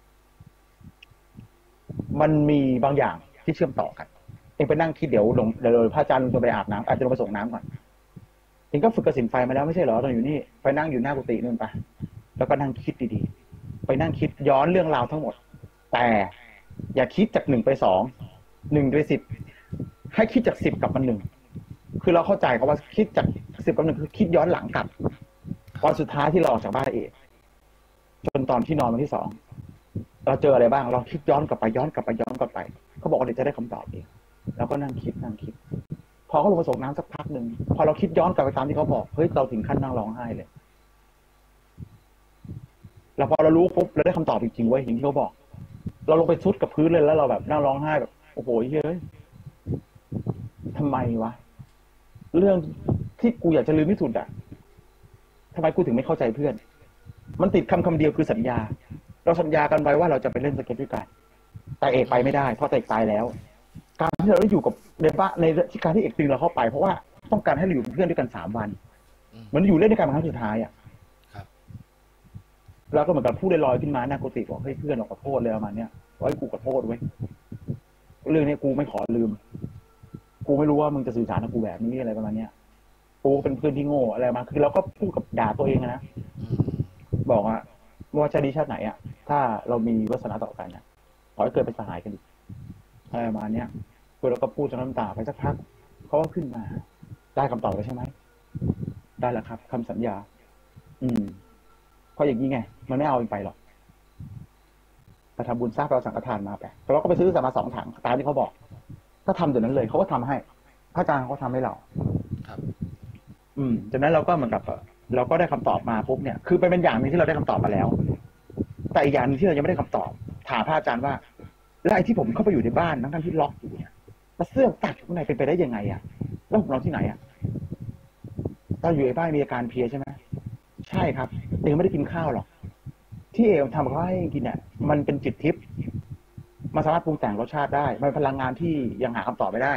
มันมีบางอย่างที่เชื่อมต่อกันเองไปนั่งคิดเดี๋ยวหลวงเดี๋ยวพระอาจารย์จะไปอาบน้ำอาจจะลงไปส่งน้ำก่อนเองก็ฝึกกสิณไฟมาแล้วไม่ใช่เหรอตอนอยู่นี่ไปนั่งอยู่หน้ากุฏินู่นไปแล้วก็นั่งคิดดีๆไปนั่งคิดย้อนเรื่องราวทั้งหมดแต่อย่าคิดจากหนึ่งไปสองหนึ่งไปสิบให้คิดจากสิบกลับมาหนึ่งคือเราเข้าใจเขาว่าคิดจากสิบกับหนึ่งคือคิดย้อนหลังกลับวันสุดท้ายที่เราออกจากบ้านเองจนตอนที่นอนวันที่สองเราเจออะไรบ้างเราคิดย้อนกลับไปย้อนกลับไปย้อนกลับไปเขาบอกว่าเดี๋ยวจะได้คำตอบเองเราก็นั่งคิดนั่งคิดพอเขาลงมาส่งน้ำสักพักหนึ่งพอเราคิดย้อนกลับไปตามที่เขาบอกเฮ้ยเราถึงขั้นนั่งร้องไห้เลยแล้วพอเรารู้ปุ๊บเราได้คำตอบจริงๆเว้ยอย่างที่เขาบอกเราลงไปซุดกับพื้นเลยแล้วเราแบบนั่งร้องไห้แบบโอ้โหเฮ้ยทำไมวะเรื่องที่กูอยากจะลืมที่สุดอ่ะทำไมกูถึงไม่เข้าใจเพื่อนมันติดคำคำเดียวคือสัญญาเราสัญญากันไว้ว่าเราจะไปเล่นสเก็ตด้วยกันแต่เอกไปไม่ได้เพราะเอกตายแล้วการที่เราได้อยู่กับในบ้านในที่การที่เอกดึงเราเข้าไปเพราะว่าต้องการให้เราอยู่เป็นเพื่อนด้วยกันสามวันเหมือนอยู่เล่นด้วยกันครั้งสุดท้ายอ่ะแล้วก็เหมือนกับพูดลอยๆขึ้นมาหน้ากุฏิบอกเฮ้ยเพื่อนเราขอโทษเลยประมาณเนี้ยว่าให้กูขอโทษเว้ยเรื่องนี้กูไม่ขอลืมกูไม่รู้ว่ามึงจะสื่อสารกับกูแบบนี้อะไรประมาณเนี้ยกูเป็นเพื่อนที่โง่อะไรมาคือเราก็พูดกับด่าตัวเองนะบอกว่าว่าชาติชาติไหนอ่ะถ้าเรามีวาสนาต่อกันเนี่ยขอให้เกิดเป็นสหายกันอะไรประมาณเนี้ยคือเราก็พูดจนน้ำตาไปสักพักเขาก็ขึ้นมาได้คำตอบแล้วใช่ไหมได้แล้วครับคำสัญญาอืมเพราะอย่างนี้ไงมันไม่เอาไปหรอกไปทำบุญสร้างเราสังฆทานมาไปเราก็ไปซื้อสามาสองถังตามที่เขาบอกก็ทำเดี๋ยวนั้นเลยเขาก็ทำให้พระอาจารย์เขาทำให้เราครับอืมจากนั้นเราก็เหมือนกับเราก็ได้คำตอบมาปุ๊บเนี่ยคือเป็นอย่างนึงที่เราได้คำตอบมาแล้วแต่อีกอย่างนึงที่เรายังไม่ได้คำตอบถามพระอาจารย์ว่าแล้วไอ้ที่ผมเข้าไปอยู่ในบ้านทั้งที่ล็อกอยู่เนี่ยแล้วเสื้อตัดข้างในเป็นไปได้ยังไงอ่ะแล้วผมนอนที่ไหนอ่ะตอนอยู่ในบ้านมีอาการเพลียใช่ไหมใช่ครับเองไม่ได้กินข้าวหรอกที่เองทำกับข้าวให้กินเนี่ยมันเป็นจิตทิพย์มันสามารถปรุงแต่งรสชาติได้มันเป็นพลังงานที่ยังหาคำตอบไม่ได้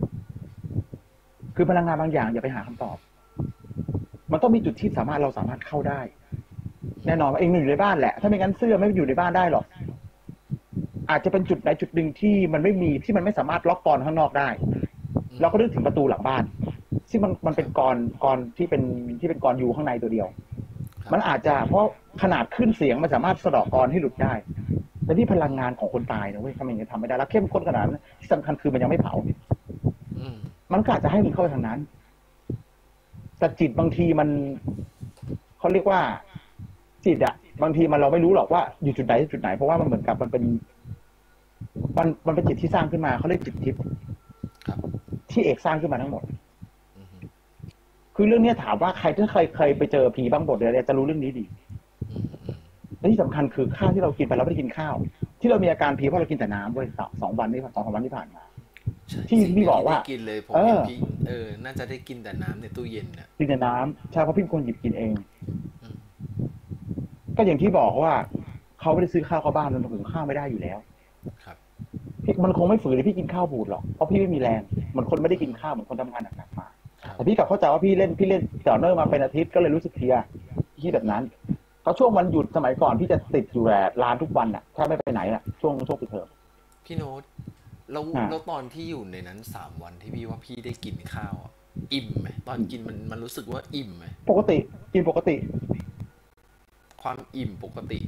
คือพลังงานบางอย่างอย่าไปหาคำตอบมันต้องมีจุดที่สามารถเราสามารถเข้าได้แน่นอนว่าเองอยู่ในบ้านแหละถ้าไม่งั้นเสื้อไม่อยู่ในบ้านได้หรอกอาจจะเป็นจุดใดจุดหนึ่งที่มันไม่มีที่มันไม่สามารถล็อกกรข้างนอกได้เราก็นึกถึงประตูหลังบ้านซึ่งมันมันเป็นกรกรที่เป็นที่เป็นกรอยู่ข้างในตัวเดียวมันอาจจะเพราะขนาดขึ้นเสียงมันสามารถสะเดาะกรให้หลุดได้แต่ที่พลังงานของคนตายนะเว้ยทำอย่างนี้ทำไม่ได้แล้วเข้มข้นขนาดนั้นที่สำคัญคือมันยังไม่เผามันก็อาจจะให้มันเข้าไปทางนั้นแต่จิตบางทีมันเขาเรียกว่าจิตอะบางทีมันเราไม่รู้หรอกว่าอยู่จุดไหนจุดไหนเพราะว่ามันเหมือนกับมันเป็นมันมันเป็นจิตที่สร้างขึ้นมาเขาเรียกจิตทิพย์ที่เอกสร้างขึ้นมาทั้งหมดคือเรื่องนี้ถามว่าใครที่เคยเคยไปเจอผีบางบทเนี่ยจะรู้เรื่องนี้ดีและที่สำคัญคือข้าวที่เรากินไปเราไม่ได้กินข้าวที่เรามีอาการผีเพราะเรากินแต่น้ำด้วยสองวันนี้สองสามวันที่ผ่านมาที่พี่บอกว่ากินเลยผมเห็นพี่เออน่าจะได้กินแต่น้ำในตู้เย็นน่ะกินแต่น้ำใช่เพราะพี่เป็นคนหยิบกินเองก็อย่างที่บอกว่าเขาไม่ได้ซื้อข้าวเข้าบ้านมันหุงข้าวไม่ได้อยู่แล้วครับพี่มันคงไม่ฝืนเลยพี่กินข้าวบูดหรอกเพราะพี่ไม่มีแรงเหมือนคนไม่ได้กินข้าวเหมือนคนทำงานหนักๆมาครับแต่พี่กลับเข้าใจว่าพี่เล่นพี่เล่นต่อเนื่องมาเป็นอาทิตย์ก็เลยรู้สึกเพลียพี่คิดแบบนั้นเพราะช่วงวันหยุดสมัยก่อนพี่จะติดอยู่แหละร้านทุกวันอ่ะแทบไม่ไปไหนอ่ะช่วงช่วงปิดเทอมพี่โน้ตแล้วอ่าแล้วตอนที่อยู่ในนั้นสามวันที่พี่ว่าพี่ได้กินข้าวอะอิ่มไหมตอนกินมันมันรู้สึกว่าอิ่มไหมปกติกินปกติความอิ่มปกติ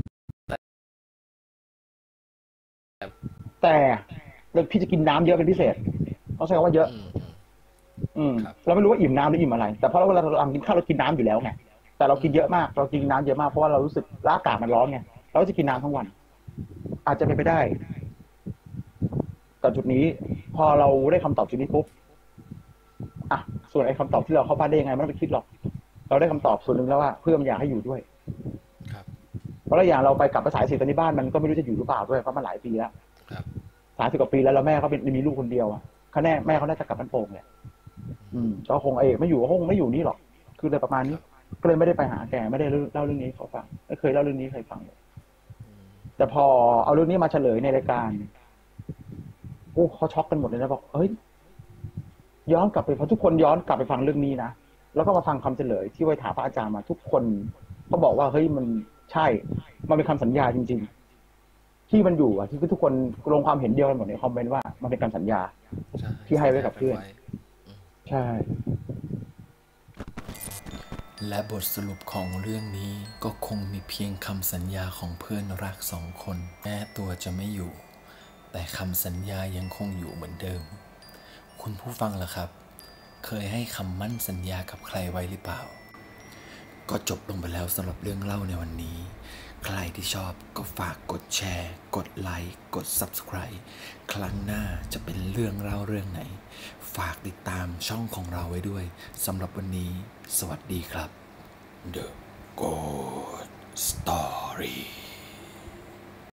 แต่พี่จะกินน้ำเยอะเป็นพิเศษเขาใช้คำว่าเยอะอืมอืมครับเราไม่รู้ว่าอิ่มน้ำหรืออิ่มอะไรแต่เพราะเวลาเรากินข้าวเรากินน้ำอยู่แล้วไงแต่เรากินเยอะมากเรากินน้ำเยอะมากเพราะว่าเรารู้สึกร่างกายมันร้อนไงเราจะกินน้ำทั้งวันอาจจะเป็นไปได้แต่จุดนี้พอเราได้คำตอบจุดนี้ปุ๊บอ่ะส่วนไอ้คำตอบที่เราเข้าบ้านได้ยังไงไม่ต้องไปคิดหรอกเราได้คำตอบส่วนหนึ่งแล้วว่าเพื่อนมันอยากให้อยู่ด้วยครับเพราะอย่างเราไปกลับไปสายสิตอนนี้บ้านมันก็ไม่รู้จะอยู่หรือเปล่าด้วยเพราะมันหลายปีแล้วครับสามสิบกว่าปีแล้วแล้วแม่เขาเป็นมีลูกคนเดียวอ่ะเขาแน่แม่เขาน่าจะกลับบ้านโป่งแหละอืมก็คงเอกไม่อยู่ก็คงไม่อยู่นี่หรอกคือเลยประมาณนี้ก็เลยไม่ได้ไปหาแกไม่ได้เล่าเรื่องนี้เขาฟังไม่เคยเล่าเรื่องนี้ใครฟังเลยแต่พอเอาเรื่องนี้มาเฉลยในรายการโอ้เขาช็อกกันหมดเลยนะบอกเฮ้ยย้อนกลับไปเพราะทุกคนย้อนกลับไปฟังเรื่องนี้นะแล้วก็มาฟังคำเฉลยที่ไว้ถามพระอาจารย์มาทุกคนก็บอกว่าเฮ้ยมันใช่มันเป็นคำสัญญาจริงๆที่มันอยู่อ่ะที่ทุกคนลงความเห็นเดียวกันหมดในคอมเมนต์ว่ามันเป็นคำสัญญาที่ให้ไว้กับเพื่อนใช่และบทสรุปของเรื่องนี้ก็คงมีเพียงคำสัญญาของเพื่อนรักสองคนแม้ตัวจะไม่อยู่แต่คำสัญญายังคงอยู่เหมือนเดิมคุณผู้ฟังล่ะครับเคยให้คำมั่นสัญญากับใครไว้หรือเปล่าก็จบลงไปแล้วสำหรับเรื่องเล่าในวันนี้ใครที่ชอบก็ฝากกดแชร์กดไลค์กด ซับสไครบ์ ครั้งหน้าจะเป็นเรื่องเล่าเรื่องไหนฝากติดตามช่องของเราไว้ด้วยสำหรับวันนี้สวัสดีครับ The Ghost Story